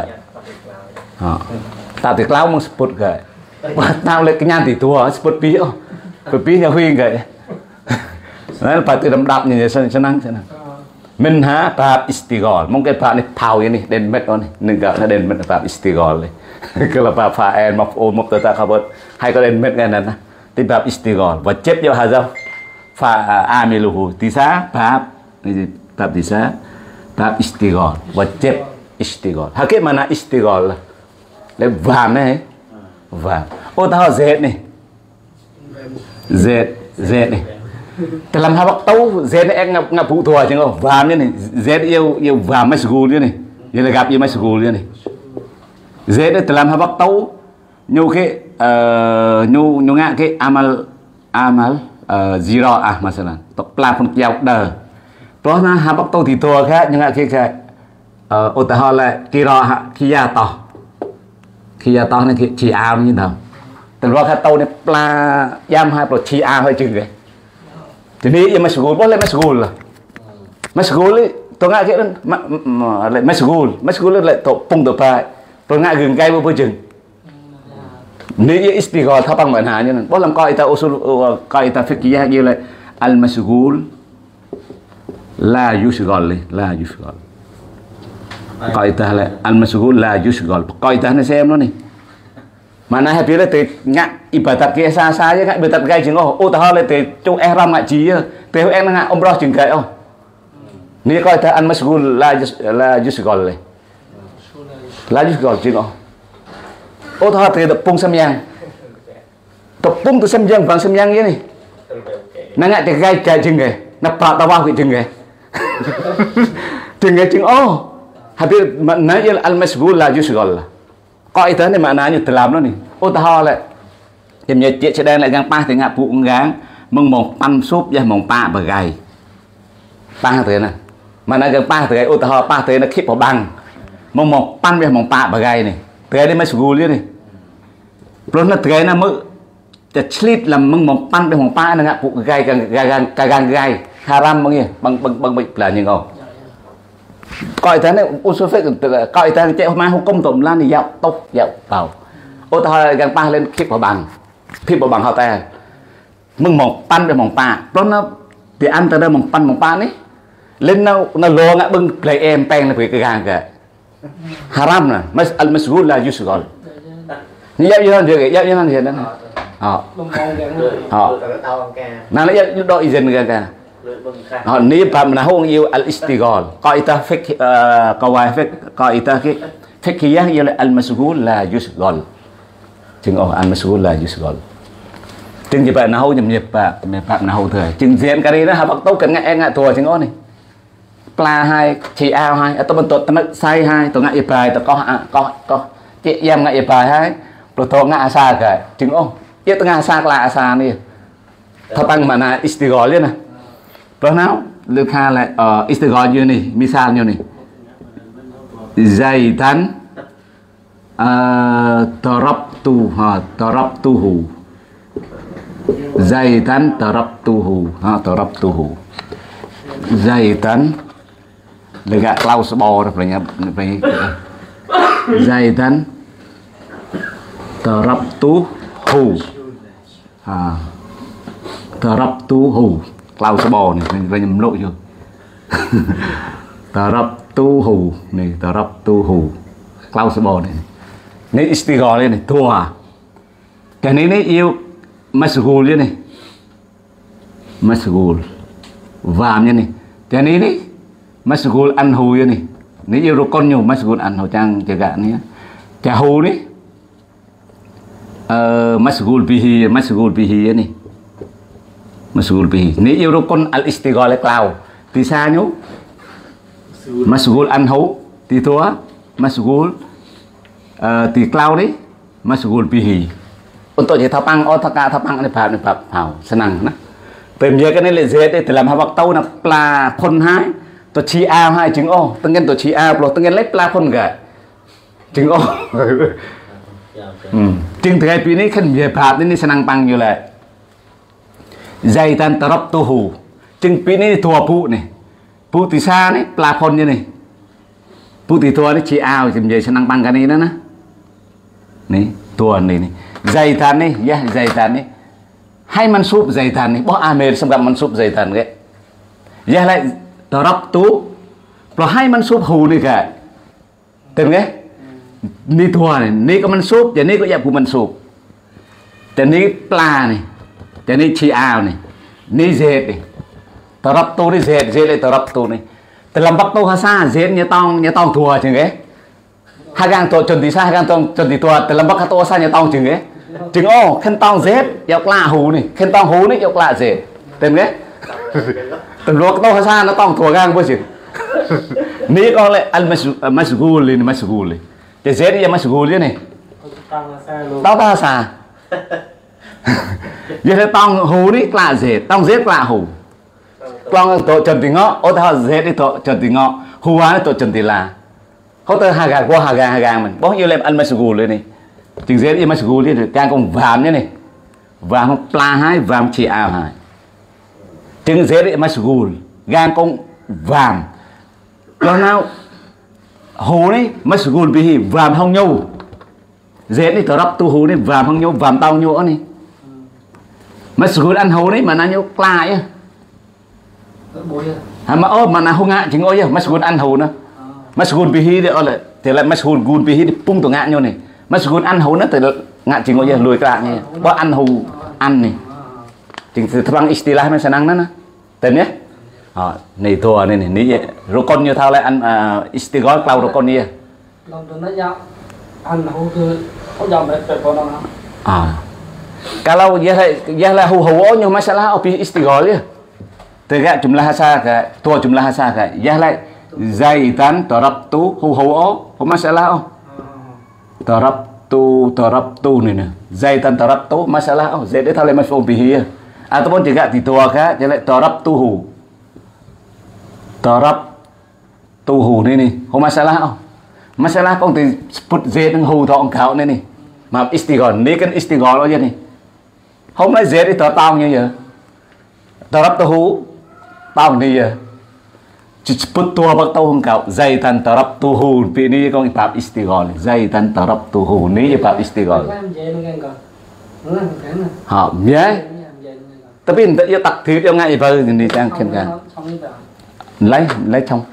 ตามติดเล้ามึงสปุตกันตามเลยกันยันติดตัวสปุตปีอ๋อปีอย่าวิ่งกันนั่นปฏิบัติดับอย่างนี้ฉันนั่งฉันนั่งมินหาภาพอิสติกอลมองกันภาพนี่เผาอย่างนี้เด่นเม็ดอ๋อนี่หนึ่งกับนั่นเด่นเม็ดภาพอิสติกอลเลยก็เราภาพฟาแอนมาโอมกตัวตาขับรถให้ก็เด่นเม็ดกันนั่นนะที่ภาพอิสติกอลว่าเจ็บเยอะหาเจ้าฟาอาเมลูฮูที่ซาภาพนี่ภาพที่ซาภาพอิสติกอลว่าเจ็บอิสติกอลหากมันอิสติกอลเลยแล้ววามนะฮะวามโอ้ท่าเซดนี่เซดเซดนี่แต่ลำพับตู้เซนเอ็งงับงับผู้ทัวร์จังก็วามนี่นี่เซนเยี่ยวเยี่ยววามไม่สกูลนี่นี่ยังระดับยังไม่สกูลนี่นี่เซนแต่ลำพับตู้ยูแค่เอ่อยูยูงะแค่อามัลอามัลเอ่อ zero อ่ะมาสักนั้นตกปลาคนเกี่ยวเด้อเพราะนั้นฮับตู้ที่ตัวแค่ยังไงแค่แค่เอ่ออุตหะเลยกีรอฮะขียาต่อขียาต่อนี่คือชีอาร์นี่เท่าแต่ว่าแค่ตู้นี่ปลายามให้ปลดชีอาร์ให้จึงเลยทีนี้ยังไม่สกูลเพราะอะไรไม่สกูลล่ะไม่สกูลเลยตัวง่ายแค่นั้นอะไรไม่สกูลไม่สกูลเลยตัวปุ่งตัวปลายตัวง่ายกึ่งไกลบ่เพื่อจึงนี่อิสติกอลถ้าปังปัญหาอย่างนั้นเพราะลำก้อยตาอุสุลก้อยตาฟิกยะกี่เลยอัลมาสกูลลายุสกอลเลยลายุสกอลก้อยตาเลยอัลมาสกูลลายุสกอลก้อยตาในเซมแล้วนี่ Mana happy le te ngak ibadat ke sa-sa je ngak ibadat gai jeng oh oh ta le te chung ihram ngak ji te en ngak umrah jeng gai oh ni ko ta an masgul la la jusgol le là yusgol chừng ô ô thọ thì tập pung xem yang tập pung từ xem yang bằng xem yang như này nó ngại thì gai chạy chừng kì nó phạt tao vào cái chừng kì chừng kì chừng ô habis maknanya al-masghul la yusghal kok itu nih maknanya dalam nó nih ô thọ lại thì nhớ chuyện sẽ đen lại gang pa thì ngạ phụ gắng mong một pan súp và mong pa bờ gai pa thế này mà nó gần pa thế ô thọ pa thế nó khít vào bằng mong một pan với mong pa bờ gai này thế đây masghul đi này rồi nó thế nó mớiจะชลิดลำมึงมองปั้นเป็นของป้านะฮะผูกไก่กันกันกันกันไก่ฮารัมบางอย่างบางบางบางแบบlà như ngầu coi thế này u số phết coi thế chạy mai không công tụng lan thì dạo tốc dạo tàu ô tô gần pa lên khiếp vào bằng khiếp vào bằng họ tayมึงมองปั้นเป็นของป้าเพราะnó thì ăn từ đây mongปั้นmongป้านี่เล่นnó nóลงอ่ะบึงเพลย์เอ็มแป้งเลยไปกันกันฮารัมนะmas al masghul la yusghalนี่ยับยันเจอยับยันเห็นนั่นhọ họ nào nó đội dân kìa kìa họ ní phạm là hôn yêu al istighol coi ta phép coi phép coi ta cái phép kia yêu là al masghul là yusghal chừng ở al masghul là yusghal chừng gì bạn nào nhầm nhịp bạn mẹ phạm nào thời chừng diện cái đi đó họ bắt tấu cần ngại ngại thua chừng ó này pla hai chị ao hai tôi bên tôi tôi say hai tôi ngại bài tôi có có có chị em ngại bài hai rồi tôi ngại xa cả chừng ó ia tengah sak lah asa ni tentang mana istighol ni rồi nào lưu kha lại uh, istighol như này misal như này zaidan uh, tarabtu ha tarabtuhu zaidan tarabtuhu ha tarabtuhu zaidan dengan klaus bor phải phải zaidan tarabtu hù à tarab tu hù clau sơ bò này phải nhầm lộn chưa tarab tu hù này tarab tu hù clau sơ bò này này istighol này thua à cái này này yêu masghul như này masghul vàm như này cái này này masghul ăn hù như này nếu yêu con nhiều masghul ăn hù trang chờ gạn nhé chả hù đấy masghul bihi masghul bihi ini masghul bihi ni yêu rukun al istighol clau thì sao nhú masghul anhu thì thua masghul thì clau đấy masghul bihi untuk jadi tapang oh taka tapang ini bab ini bab hào senang nah tìm nhớ cái này là dễ để làm học tàu là pla phun hai tôi chi ao hai chứng ô từng nhân tôi chi ao rồi từng nhân lấy pla phun cả chứng ô chừng thời kỳ này khẩn về pháp này senang pang như lại dây tan tarab tu hù chừng pi này thua phụ này phụ từ xa này pla phun như này phụ từ thua này chi ao chừng về senang pang cái này đó nè này thua này này dây tan này ya dây tan này hay man súp dây tan này bỏ amer xong gặp man súp dây tan cái ya lại tarab tu rồi hay man súp hù này cả tên cái ni thua này ni có man súp và ni có dẹp của man súpแต่นี่ปลาเนี่ยแต่นี่ชีอาวเนี่ยนี่เจ็ดเนี่ยตรับตัวนี่เจ็ดเจ็ดเลยตรับตัวนี่แต่ลำบักตัวข้าซ่าเจ็ดเนี่ยต้องเนี่ยต้องทัวจริงไหมหาการตัวจนตีซ่าหาการตัวจนตีตัวแต่ลำบักข้าตัวซ่าเนี่ยต้องจริงไหมจริงโอ้ขั้นต้องเจ็ดยกลาหูนี่ขั้นต้องหูนี่ยกลาเจ็ดเต็มไหมแต่รวมตัวข้าซ่าnóต้องทัวกันบ่สินี่ก็เลยอันมัสมัสกูเลยมัสกูเลยแต่เจ็ดยังมัสกูเลยนี่ต้องตาซ่าgiờ thì tông hú đi lạ dễ tông dễ lạ hú tông tổ trần thì ngõ ô thao dễ đi tổ trần thì ngõ hú á tổ trần thì làเขาเตอหากางquaหากางหากางmình bó như lên ăn mà sùเลยnày chừng dễ đi mà sù đi càng còn vàm như này vàm pla hai vàm chỉ ao hai chừng dễ đi mà sù gan con vàm rồi nào hú đi mà sù bị vàm không nhau dễ đi tờ rắp tu hú đi vàm không nhau vàm tao nhau này mà sủi ăn hú đấy mà nó nhau cla chứ à mà ô mà nó không ngại chính ôi chứ mà sủi ăn hú nữa mà sủi bị hí đấy ôi thì lại mà sủi gùn bị hí đi pung tổ ngại nhau này mà sủi ăn hú nữa thì ngại chính ôi chứ lùi cla như bỏ ăn hú ăn này chính từ thằng istilah mà senang nữa tên nhé à này thua này này này rồi con như thao lại ăn istighol clau rồi con như lòng tuần nó dạo ăn là hú cứ không dòng đấy phải có đâu nào à kalau yahlah huwa masalah opi istighol ya tegak jumlah hasa ka tua jumlah hasa ka yahlah zaitan darabtu huwa masalah oh darabtu darabtu ni nè zaitan darabtu masalah oh zaid itu lemah maf'ul bihi ya ataupun juga dituakan jadi darabtuhu darabtuhu ni ni masalah oh masalah con thì put z dengan hu thong khảo này này mà istighol ní cái istighol đó vậy này không nói z đi tao tao như vậy darabtuhu tao như vậy chỉ put tua bắt tao không khảo zaitan darabtuhu vì ní con bab istighol zaitan darabtuhu ní bab istighol họ nhé tapi untuk dia tak thứ cho ngay vào thì đang khen cả lấy lấy trong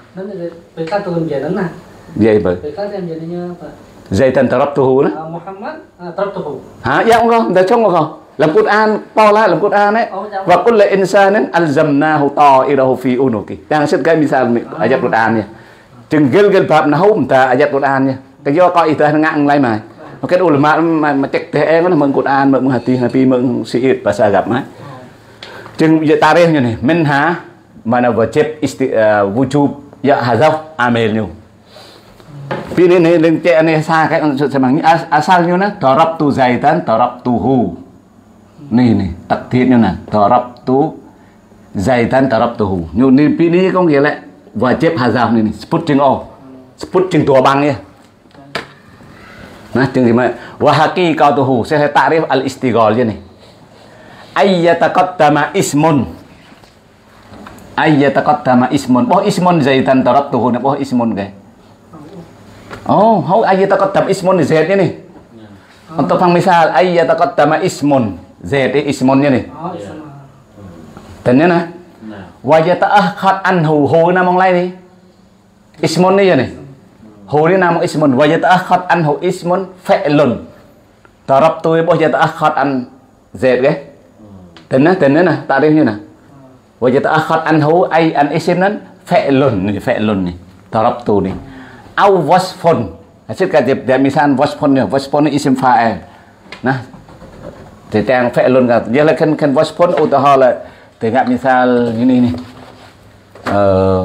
vậy vậy zaitan darabtuhu đó hả dạ không không trong không làm Quran to lá làm Quran ấy và kullu insanin alzamnahu ta'irahu fi unuki đang xét cái misal ayat Quran nha chừng gel gel bab nào không ta ayat Quran nha cái do coi itu ngang lại mà cái ulama mà mà cek teh nó mừng Quran mừng hati hati mừng siit bahasa agama chừng giờ tarikh như này minha mana wajib isti wujub ya hazaf amil nyu pi ini ini lên cek này xa cái semang asalnya na darabtu zaitan darabtuhu nih nih takdirnya nah darabtu zaitan darabtuhu nyu ni pi ini có nghĩa là wajib hazaf này sebut jeng o sebut jeng dua bang ya nah jeng gimana wa haqiqatuhu saya takrif al istighol je nih ayyataqaddama ismun ayyataqaddama ismun boh ismun zaitan darabtuhu nah boh ismun cái oh how ayyataqaddam ismun z ini untuk pang misal ayyataqaddama ismun z ismunnya nih tanya nah wa yata'akhad anhu hu namong lain nih ismun nih ya nih hu ini namong ismun wa yata'akhad anhu ismun fi'lun darabtu boh yata'akhad an z cái tanya tanya nah takrifnya nah wa yata'akhad anhu ay an ismun fi'lun nih fi'lun nih darabtu nih au wasfun hasil kajib dia misal wasfun ya wasfun isim fa'il nah thì trang fi'lun cả giờ là kan kan wasfun utaha là thì ngap misal ini nih eh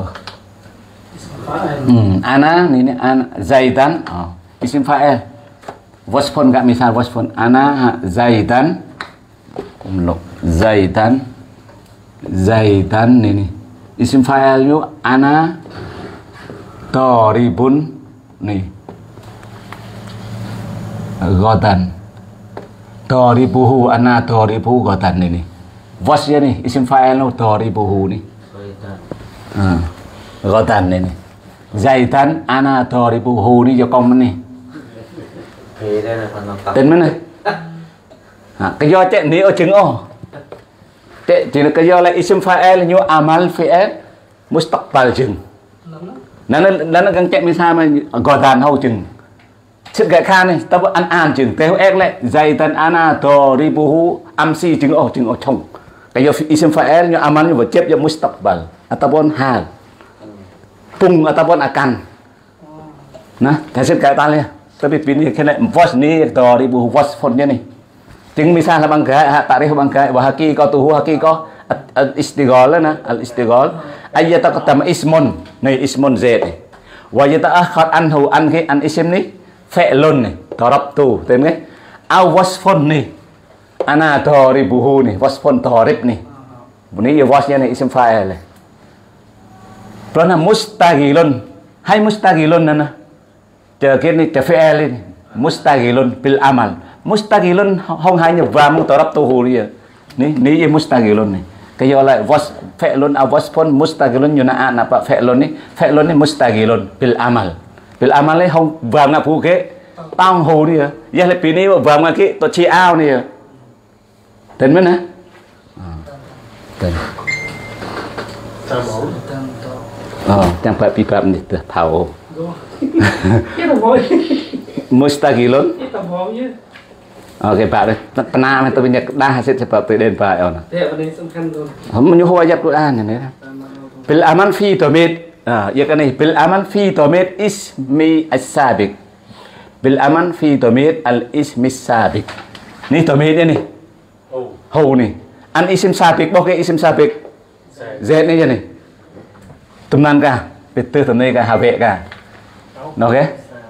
hmm, ana ini ana zaidan oh, isim fa'il wasfun gak misal wasfun ana zaidan loh zaidan zaidan ini isim fa'il yu ana daribun nih godan daribuhu ana daribu godan ini wasnya nih isim fa'il lo daribuhu nih ah godan ini zaitan ana daribuhu nih cho con nih tên mấy này cái do chạy ní ở chứng ô chạy chỉ là cái do lại isim fa'il như amal fi'il mustaqbal chừng nó nó nó gần chạy misal mà godan hậu chừng sự gạch khan này ta ăn ăn chừng theo ép lại dày tân ana daribuhu amsi chừng ô chừng ô chồng cái do isim fa'il như amal như vật chép cho mustaqbal ataupun hal pung ataupun akan nah cái sự cái ta lên tapi pilih cái này was ni daribuhu wasfun nih chừng misal là bằng cái takrif bằng cái wa haqiqatuhu haqiqah istighol na al istighol ayyataqaddama ismun này ismun z này wa yata'akhad anhu an cái an isim này fi'lun này darabtu tên cái au wasfun này ana daribuhu này wasfun darib này ini ya wasnya này isim fa'il này pernah mustaghilun hay mustaghilun nana chờ cái này chờ fi'il này mustaghilun bil amal mustaghilun không hay nhiều vam darabtuhu đi ni ni mustaghilun này cái do lại was fi'lun au wasfun mustaghilun yuna'an apa fi'lun ni fi'lun ni mustaghilun bil amal bil amal ấy không vàng ngap hu cái tang hồ đi à giờ lại pini vàng ngap cái to chi ao này tên mấy nè tên ờ chẳng phải pi phạm đi thảo mustaghilun oke Pak, pernah itu punya dah hasil seperti den Pak. Iya, benar sempurna. Kamu nyuruh aja Quran ini. Bil aman fi domit ah ya kan nih bil aman fi dhamir ismi as-sabiq bil aman fi dhamir al ismi as-sabiq nih dhamirnya nih hu nih an isim sabiq bao cái isim sabiq z này vậy này tụm nan cả biệt từ tụm này cả hà vệ cả nó cái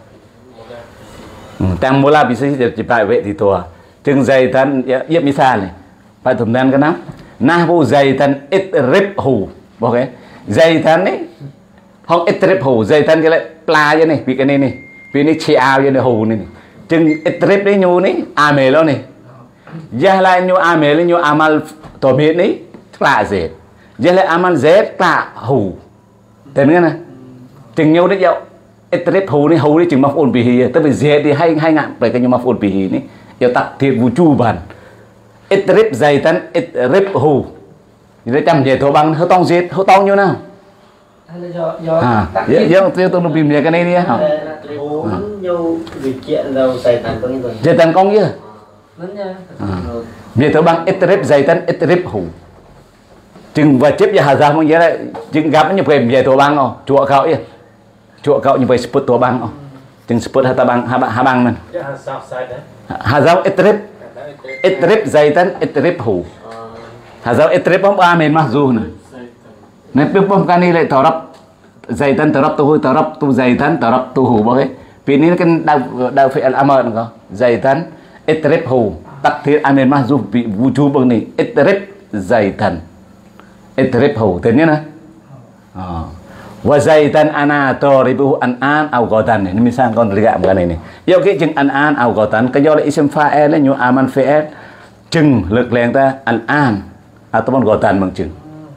tăng mula bisa dipakai vệ thì tua chừng dày tan yếp misal này phải tụm nan cái nắm nah bu dày tan ít rip hù bao cái dày tan ấy không ít rip hù dày tan cái lại pla vậy này vì cái này này vì này chia ao vậy này hù này chừng ít rip đấy nhu này à mề lo này giờ lại nhu à mề lên nhu amal tổ miết này là dệt giờ lại amal dệt là hù tên cái này chừng nhau đấy dạo ít rip hù này hù này chừng maf ôn bì hì tức là dệt thì hay hay ngạn về cái nhu maf ôn bì hì này giờ tập thiệt vũ chu bàn ít rip dày tan ít rip hù để chăm về thổ bằng hơi tông dệt hơi tông như nào à giờ giờ tôi tôi nó bìm về cái này đi hả dày tan công chứ về thổ bằng ít rip dày tan ít rip hù chừng và chép giờ hà giang không nhớ lại chừng gặp như vậy về thổ bằng không chùa cậu chứ chùa cậu như vậy sport thổ bằng không chừng sport hà bằng hà bằng hà bằng mình hà giang ít rip ít rip dày tan ít rip hù hà giang ít rip bóng ba mình mặc dù này nên biết bóng cái này lại thở rập dày tan thở rập tu hù thở rập tu dày tan thở rập tu hù bao cái vì này cái đau đau phải làm ơn không dày tan ít rip hù đặc thiệt anh mình mặc dù bị vũ trụ bằng này ít rip dày tan ít rip hù thế nhé nè và dày tan ana to ribu an an au gotan này mình sang con lihat cái này này yêu cái chừng an an au gotan cái do là isim fa'il là nhiều aman fa'il chừng lực lượng ta an an atau pun gotan bằng chừng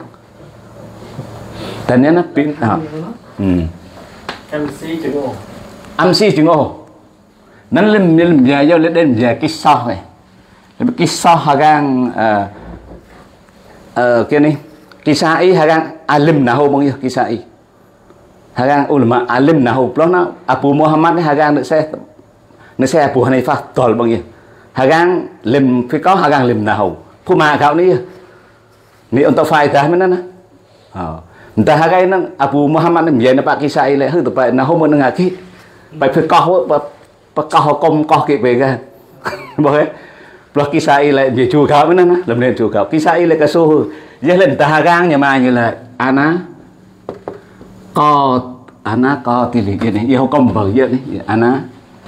tên nhé nó pin à mc chừng ô mc chừng ô nó lên lên giờ do lên đến giờ cái so này cái so hagang ờ cái này kisah i hagang alim nahu bang ya kisah i hagang ulama alim nahu plus na Abu Muhammad ni hagang được xe được xe Abu Hanifah tol bang ya hagang lim fi có hagang lim nahuผู้มาเขานี่นี่untuk faedah mana na entah hagai nang Abu Muhammad ni menjadi pak kisah i le hư tập nahu mun ngakiไปfi cóไปcó công có kịp về kan boleh plus kisah i le dia chu kau mana na lam len chu kau kisah i le ka suhu giờ lên ta gang nhà mai như là ana co ana co thì liền này yêu công vợ vậy đấy ana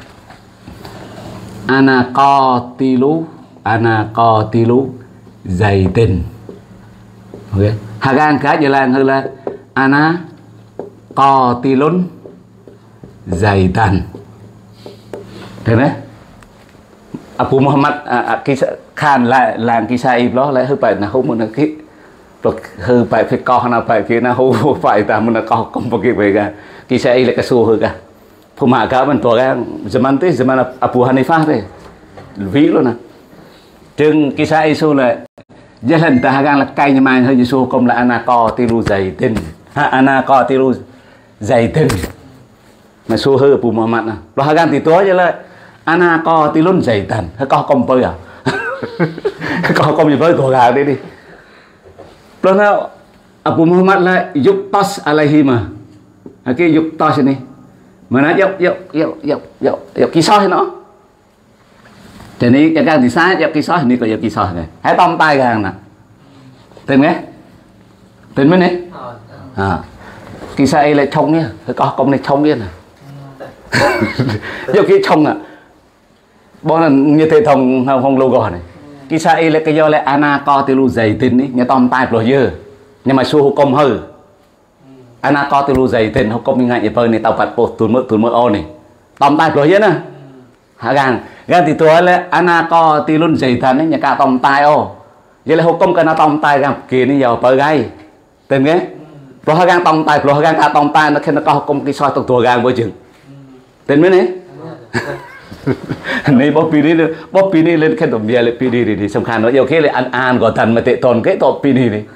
ana co tilu ana co tilu dày tình ok hà gang cá giờ là hơn là ana co tilun dày tàn thế đấy Abu Muhammad kisah Khan lại làm kisah i đó lại hơi phải là không muốn cái hư phải phải co nào phải kia nào hư phải ta mình là co không phải về cả kisah i lại cái xu hư cảผู้มาเขามันตัวกันzaman tu zaman Abu Hanifah tu ví luôn nè chừng kisah i xu là jalan tahagang là cây nhà mai hơi xu công là ana co tilu dày tin ha ana co tilu dày tin mà xu hư Abu Muhammad nè lo hagang thì tối vậy là ana co tilun dày tần hay co công bơi à co công gì với tổ gà đi đi lo nào Abu Muhammad là yuktas alaihi mà cái yuktas này mà nó dọc dọc dọc dọc dọc dọc kisah nó cho nên cái cái thì sai dọc kisah này có dọc kisah này hãy tóm tay hàng nè tên nghe tên mấy này à kisah ấy lại trông nhá có công này trông nhá dọc cái trông à bọn là như thế thông không logo này kisah ấy là cái do là ana co tilu dày tin ấy nghe tóm tay rồi dơ nhưng mà su công hư ana co tilu dày tin không công như ngày vậy này tàu phật bột tuần mỡ tuần mỡ o này tóm tay rồi dơ nè hả gan gan thì tôi là ana co tilun dày tin ấy nhà cả tóm tay o vậy là không công cái nó tóm tay gan kia này giờ bơi gai tên nghe rồi gan tóm tay rồi gan cả tóm tay nó khi nó co công cái soi tàu tua gan với chừng tên mấy này này bóp pini lên bóp pini lên khen tụm bia lên pini đi đi sầm khăn nó yêu cái là ăn ăn gọi thần mà tệ tồn cái tọt pini đi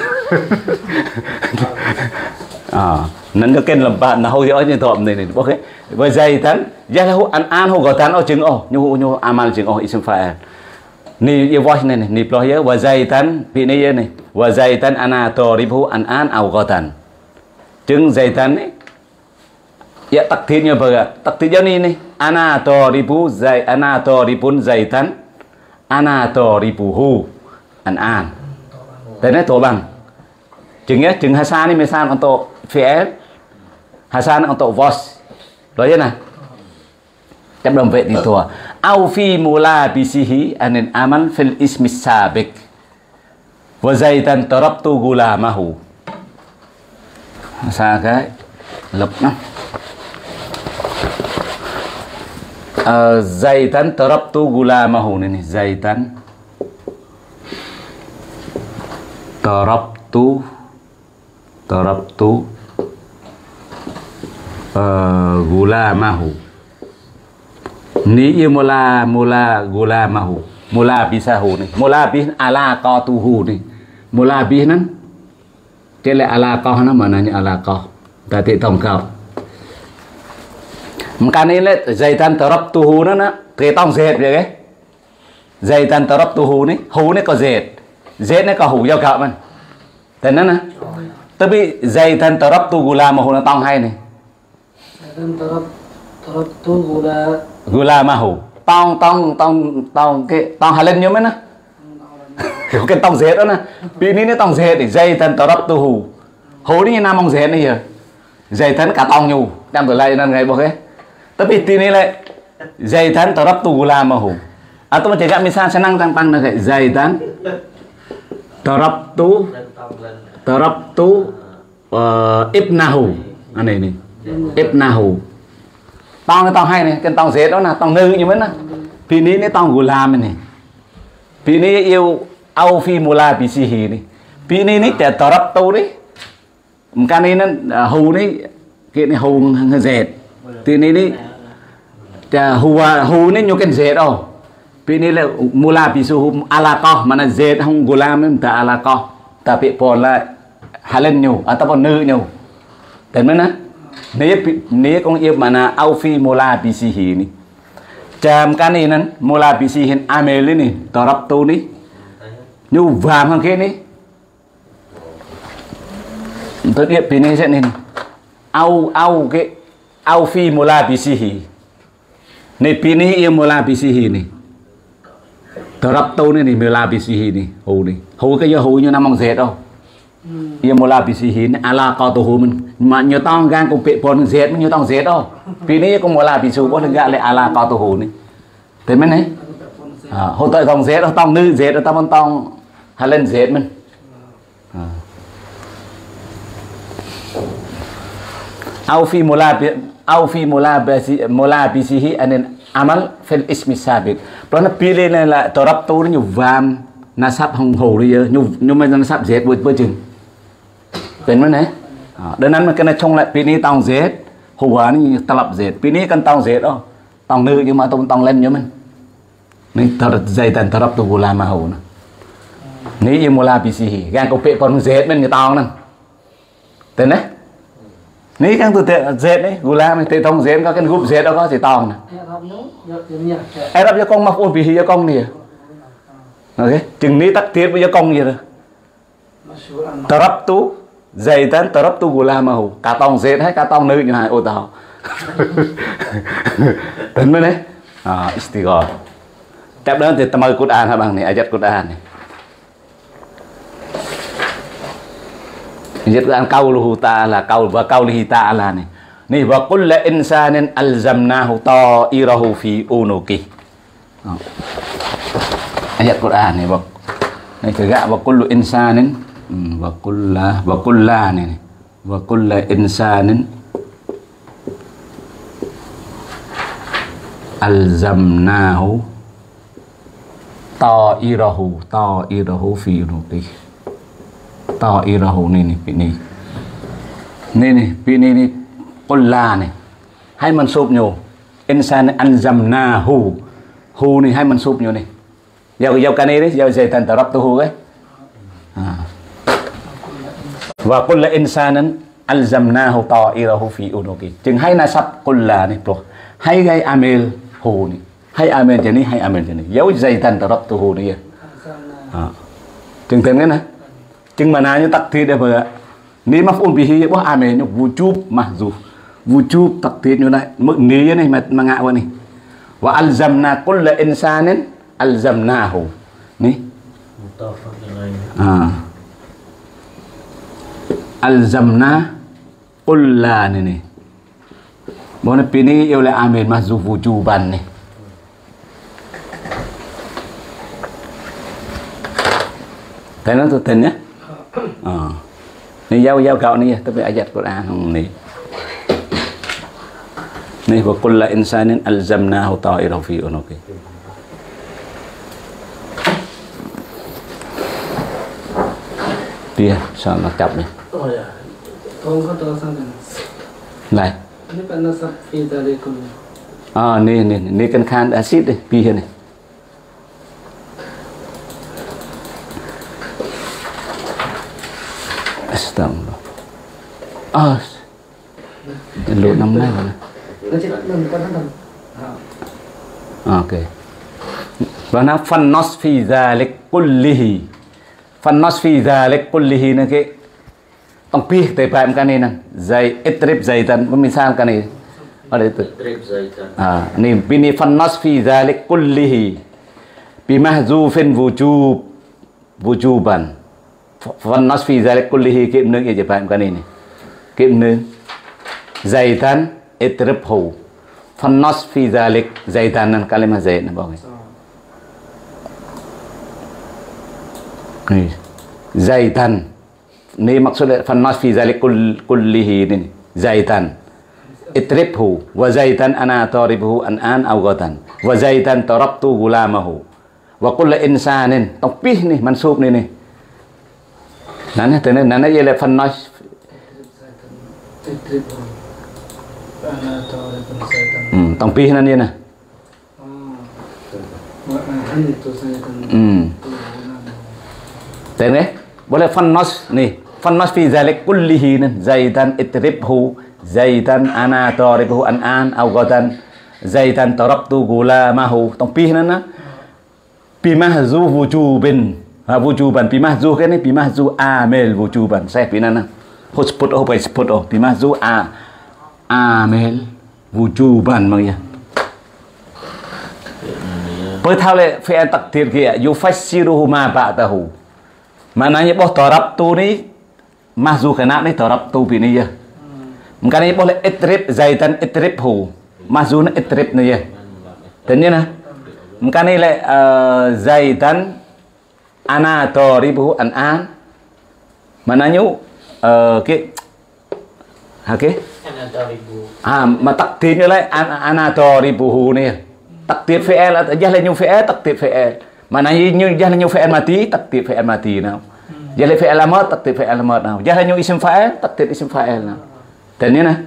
à nên nó khen làm bạn là hôi ở trên tọm này này bóp cái với dây tán giá là ăn ăn hôi gọi thần ở chừng ô nhu nhu amal chừng ô isem phải ni yêu voice này này ni ploy với dây tán pini này với dây tán ana to ribu ăn ăn ao gọi thần Chừng zaitan ấy. Ya takdirnya baga. Takdirnya ini nih. Ana toribu zai ana toribun zaitan. Ana toribuhu an-an. Dan ini tobang. Chừng chừng Hasan ini misal untuk fi'il, Hasan untuk was. Rồi chứ nào. Chấp đồng vệ thì thua. Au fi mulabisihi anil amal fil ismi sabiq. Wa zaitan tarabtu gulamahu. Sao cái lập nó. Uh, zaitan tarabtu gulamahu ini zaitan tarabtu tarabtu uh, gulamahu ni mula mula gulamahu mula bisahu nih mula bis ala qatuhu nih mula bis nan cái là ala qah nó mà nanya ala qah tadi tổng cầu makanya ini zaitan tarabtuhu nó nó cái tông dệt vậy cái zaitan tarabtuhu nih hu này có dệt dệt này có hủ giao cạo man thế nó nè tapi zaitan tarabtu gulamahu nó tông hay này zaitan tarab tarabtu gula gulamahu tông tông tông tông cái tông hai lên như mấy nè cái tông dệt đó nè vì ní nó tông dệt để zaitan tarabtuhu hu này nam ông dệt này giờ zaitan cả tông nhu đang tuổi lại nên ngày bao cái tapi ini le zaitan tarabtu gulamahu atau macam gak misal senang tampang nak zaitan tarabtu tarabtu uh, ibnahu anh này này ibnahu tông cái tông hay này cái tông dệt đó là tông nữ như mấy nè vì ní cái tông gulam này vì ní yêu au fi mula bisihi này vì ní ní để tarabtu đấy cái này nó hù này cái này hù dệt thì này đi hùa hù nên nhiều cái dệt đâu vì này là mula bisuhu ala qah mana dệt không gulam em ta ala qah tapi pon là halen nhiều ataupun nữ nhiều đến mấy nè nếu nếu con yêu mana au fi mula bisihi ni cham cái này nè mula bisihi amel ni tarabtu ni nhu vàng hơn kia ni tôi biết vì này sẽ nên au au cái au fi mulabisihi ni pini ia mulabisihi ni tarabtu ni ni mulabisihi ni hu ni hu cái hu như năm ông dệt đâu ia mulabisihi ni ala qatuhu mình mà nhiều tông gan cùng bị pon dệt nhiều tông dệt đâu pini cũng mulabisihu có gạ lại ala qatuhu ni thế mấy này hu tới tông dệt đâu tông nữ dệt đâu tông tông hay lên dệt mình au fi mulabisihi au fi mulabisihi mulabisihi anil amal fil ismi sabiq. Đó là pilih này là tarabtu nó nhiều vam nasab hồng hồ đi nhiều nhiều mấy nasab dệt với với chừng.เป็นมั้ยเนี่ยดังนั้นมันก็ในช่องlạiปีนี้ต้องเจ็ดหัวนี่ตลับเจ็ดปีนี้กันต้องเจ็ดอ๋อต้องนึกnhưng màต้องต้องเล่นอยู่มันนี่ตลับใจแต่ตลับตัวกุลามาหูนะนี่ยังมูลาปีสี่การก็เปะปนเจ็ดมันอยู่ตองนั่นเห็นไหมนี่กันตัวเจ็ดนี่กุลามันเตะตองเจ็ดก็กันกรุ๊ปเจ็ดแล้วก็สีตองนะไอ้รับยากองมาพูดปียากองนี่โอเคจึงนี้ตักเทียบvớiยากองgì rồiตลับตัวzaitan tarabtu gulamahu cả tông dệt hay cả tông nữ như hai ô tao tính mới đấy à istighfar tiếp đến thì ta mời Quran ha bằng này ayat Quran này ayat Quran qauluhu ta'ala qaul wa qaulihi ta'ala này ni wa kullu insanin alzamnahu ta'irahu fi unuki ayat Quran này bậc này cái gạ wa kullu insanin wa kulla wa kulla này wa kulla insanin alzamnahu ta'irahu ta'irahu fi unuqi ta'irahu này này này này này này này này kulla này hay mình sụp nhiều insan alzamnahu hu này hay mình sụp nhiều này giao giao cái này đấy giao dây thành tarab tu hu ấy và kullu insanin alzamnahu ta'irahu fi unuqi chừng hay nasab kulla này tuh hay gây amil hu này hay amil jadi hay amil jadi dấu zaitan tarabtuhu này chừng tên cái này chừng mà nào như tắc thi đây vừa Ni maf'ul bihi boh amil wujub mahzuf. Wujub takdir như này. Mức ni này mà mà ngạ ni. Wa alzamna kulla insanin alzamnahu. Ni. Mutafaq alaih. Ah. Alzamna kulla ni ni. Bona pini oleh amil mahzuf wujuban ni. Thấy nó tôi tin nhé. Ờ. Ni giao giao cậu ni, tapi ayat Quran không ni. Ni wa kullu insanin alzamnahu ta'irahu fi unuqi. Dia sao nó chập này. Oh ya. Tolong kau tahu sana. Này. Ini kan nasab fi dalikum. À, ni ni ni kan khan acid đây, pi này. Astagfirullah. Ah. Lu năm nay rồi. Nanti nanti nanti. Ok. Và nó phân nos fi zalik kullihi. Phân nos fi zalik kullihi nó cái ông pi tới phải cái này nè, dây itrip dây tan, misal cái này ở đây từ. Itrip zaitan. À, ni bini phân nos fi zalik kullihi. Bimahzufin wujub wujuban. Phân nos fi zalik kullihi kiệm nước gì phải cái này này. Kiệm nước. Dây tan itrip hu. Phân nos fi zalik dây tan là kalimah zaid nè bao nhiêu. Zaitan ni maksudnya fannas fi zalik kullihi ni zaitan itribhu wa zaitan ana taribuhu an an aw ghatan wa zaitan tarabtu gulamahu wa kullu insanin tong pih ni mansub ni ni nana tene nana ye le fannas Itribhu. Ana ta'rifun zaitan. hmm tong pih nan ye na Wa ahan itu zaitan. hmm tene boleh fannas ni fannas fi zalik kullihi nih zaitan itribhu zaitan ana taribuhu an an aw ghatan zaitan tarabtu gulamahu tong pi nan na bimahzu wujubin ha wujuban bimahzu cái này bimahzu amil wujuban saya pi nan na hot spot oh by spot oh bimahzu a amil wujuban mang ya với thao lệ fi'il taqdir kia yufassiruhu ma ba'dahu. Maknanya boh tarabtu ni mahzu kena ni tarabtu bini ya. Maknanya boleh itrib zaitan itribhu. Mahzu ni itrib ni ya. Tanya na. Maknanya le zaitan ana taribhu an an. Maknanya ke ha ke? Ana taribu. Ah, matakdir ni le ana taribuhu ni. Takdir fi'il jah le nyu fi'il takdir fi'il. Maknanya như jah là nhu fi'il mati takdir fi'il mati nào. Jah là fi'il amr takdir fi'il amr nào. Jah là nhu isim fa'il takdir isim fa'il nào. Tanya na.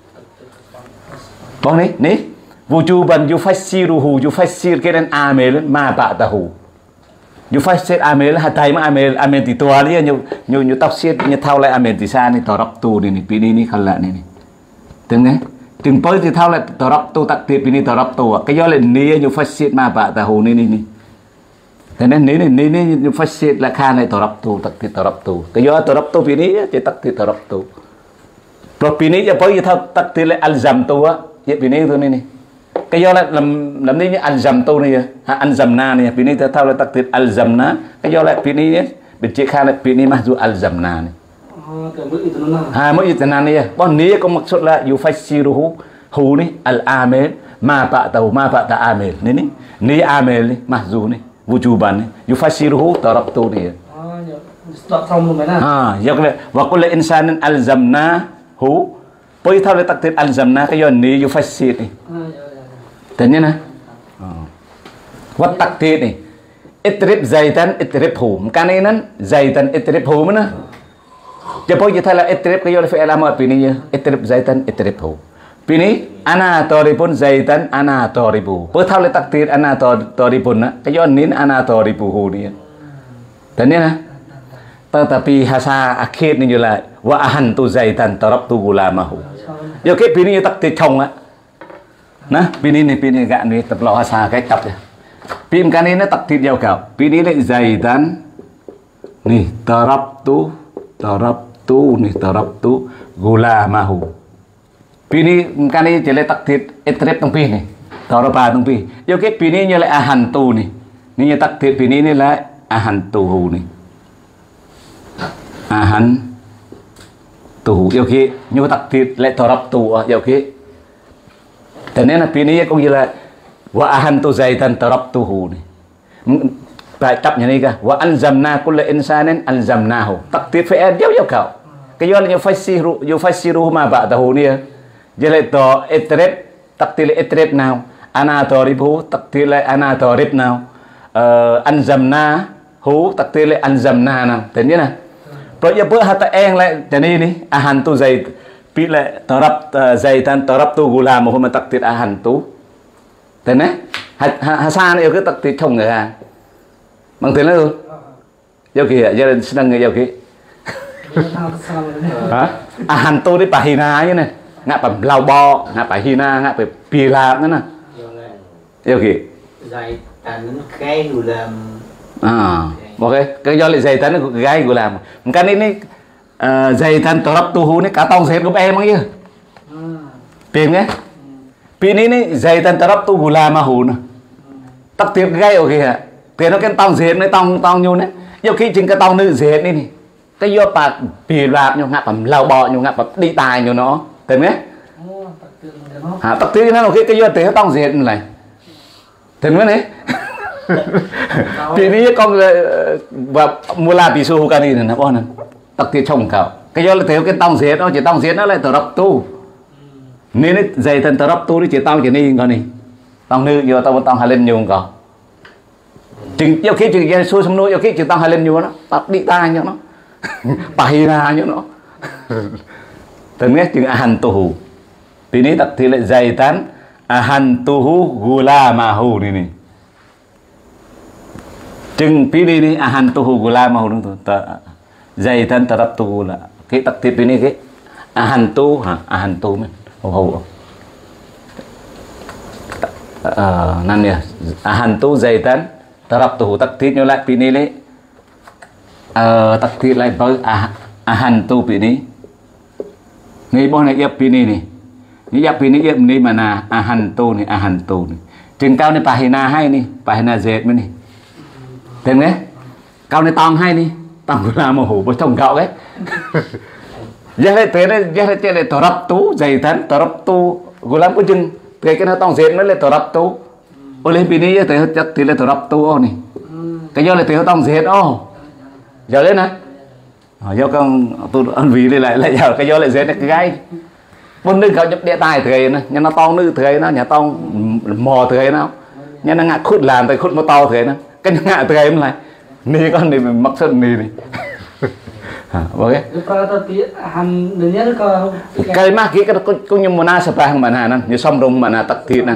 Bang ni, ni wujuban yufassiruhu yufassir cái nên amil ma ba'dahu. Yufassir amil hatai ma amil amil ti tua ni nyu nyu nyu tafsir nyu thao lại amil ti sa ni tarabtu ni ni pini ni khala ni ni. Từng này từng poi ti thao lại tarabtu takdir pini tarabtu. Cái do là ni yufassir ma ba'dahu ni ni ni. Thế nên nếu nếu nếu phát hiện là khan này tarabtu takdir tarabtu. Cái do tarabtu pini chỉ takdir tarabtu. Rồi pini giờ bây giờ takdir là alzamtu á, vậy pini thôi này. Cái do là làm làm đi như alzamtu này, ha alzamna này, pini theo thao là takdir alzamna. Cái do là pini bên chỉ khan là pini mahzu alzamna này. cái mức itu nana. Ha mức itu nana này. Bon ni có maksud là yufassiruhu hu ni al amil ma ba'dahu ma ba'da amil. Ni ni ni amil ni mahzu ni. Wujuban yufassiruhu tarabtu dia. Ah, ya. Stop xong luôn mày nè. Ha, ya kule wa kullu insanin alzamnahu. Poi thao le takdir alzamna cái yon ni yufassir ni. Ah, ya ya. Tanya na. Wa takdir ni. Itrib zaitan itribhu. Makana nan zaitan itribhu mana? Dia poi thao la itrib cái yon fi'il amr pini ya. Itrib zaitan itribhu. Pini ana taribun zaitan ana taribu. Poi thao le takdir ana taribun na. Cái yon nin ana taribuhu ni. Tanya na. Tetapi hasa akhir ni là wa ahantu zaitan tarabtu gulamahu. Yo cái pini takdir chồng á. Nah, pini ni pini gak ni tập lo hasa cái tập ya. Pim kan ini takdir jauh kau. Pini le zaitan ni tarabtu tarab tu ni darabtu gulamahu. Pini kani jele takdir etrep tong pi ni. Daraba tong pi. Yo ke pini nyele ahantu ni. Ni nya takdir pini ni la ahantuhu ni. Ahan tu yo ke nyu takdir le darabtu yo ke. Thế nên là pini cũng như là wa ahantu zaidan darabtuhu ni. Bài tập như này cả. Wa anzamna kulla insanin anzamnahu. Takdir fi'il jauh jauh kau. Cái do là như fasiru, như fasiru ma ba'dahu ni. Jadi to etrep takdir etrep nào. Ana daribu takdir ana darib nào. Anzamna hu takdir anzamna nào. Thế nhớ nè. Rồi giờ bữa hata eng lại thế này ni. Ahantu zaid. Pi lại darab zaidan darabtu gulamahu ma takdir ahantu. Thế nè. Hasan yêu cái takdir chồng người hàng. Bằng tiếng nữa yêu kì gia đình sinh người yêu kì ahantu đi pahina như này ngạ bầm lau bò ngạ pahina ngạ bầm pi làm nữa nè yêu kì dạy tán cái gù làm à ok cái do lại dày tán nó gai gù làm cái này này dày tán tổ lắp tu hú này cá tông xếp của em ấy tiền nhé pi này này dày tán tổ lắp tu gù làm mà hú nè tắc tiếp gai ok hả tiền nó cái tông dệt nó tông tông nhung đấy, nhiều khi chính cái tông nữ dệt này này, cái do bạc bì lạp nhung ngạp bầm lau bọ nhung ngạp bầm đi tài nhung nó, thấy mấy? Hả tắc tí nó cái cái do tiền nó tông dệt này, thấy mấy đấy? Thì đi con và mua là bì su cani này nó con này, tắc tí trồng cào, cái do là tiền cái tông dệt nó chỉ tông dệt nó lại tờ đập tu, nên đấy dày thân tờ đập tu đi chỉ tông chỉ đi con này, tông nữ giờ tông tông hai lên nhung cào. Chừng nhiều khi chừng xui xong nuôi nhiều khi chừng tăng hai lên nhiều nó tập đi ta như nó bày ra như nó từng nghe chừng ahantuhu tí ní tập thì lại dày tán ahantuhu gulamahu này này chừng tí đi đi ahantuhu gulamahu đúng rồi dày tán tập tu là cái tập thì tí ní cái ahantu hả ahantu mình hầu hầu ờนั่นเนี่ยahantu dày tán darabtuhu takdir nyo lại pini le takdir lại với ahantu pini ni boh này iap pini ni ni iap pini iap ni mana ahantu ni ahantu ni chừng cao ni pahina hay ni pahina zed mới ni tên nghe cao ni tong hay ni tong là mồ hủ với chồng cậu ấy giờ đây thế này giờ đây chơi lại darabtu dày tán darabtu gulam của chừng cái cái nó tong zed mới là darabtu oleh bini ya teh cat tile terap tu oh ni. Cái do là teh tông dệt oh. Giờ lên nè. Do con tu ăn vì đi lại lại giờ cái do lại dệt cái gai. Bốn nữเขาnhập địa tài thời nè, nhà nó tông nữ thời nó nhà tông mò thời nó. Nhà nó ngạ khút làm tới khút nó to thời nó. Cái ngạ thời nó lại. Ni con đi mắc sơn ni đi. Ok. Cái mà kia cái cũng như mona sepah mana nè, như som rung mana takdir nè.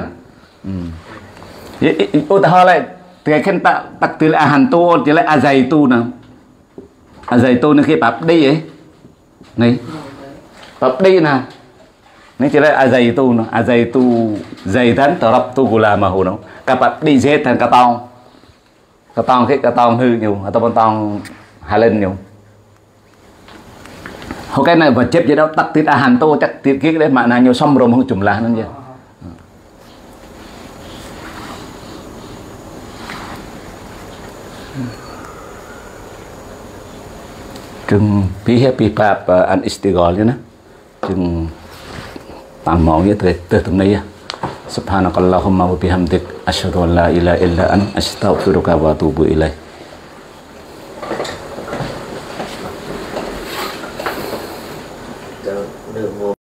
Utah lại cái khen tak takdir ahantu chỉ là azaitu nào azaitu nó khi bắp đi ấy này bắp đi nè này chỉ là azaitu nó azaitu zaitan darabtu gulamahu nó cả bắp đi dễ thành cả tông cả tông cái cả tông hư nhiều atau bên tông hai lên nhiều hôm cái này vật chất gì đâu takdir ahantu takdir kia đấy mà là nhiều som rồng không chùm lá nó vậy. Chừng pihak pihak an istighol ya na chừng tang mau ya tre te tumnai ya subhanakallahumma wa bihamdik asyhadu an la ilaha illa anta astaghfiruka wa atubu ilaik.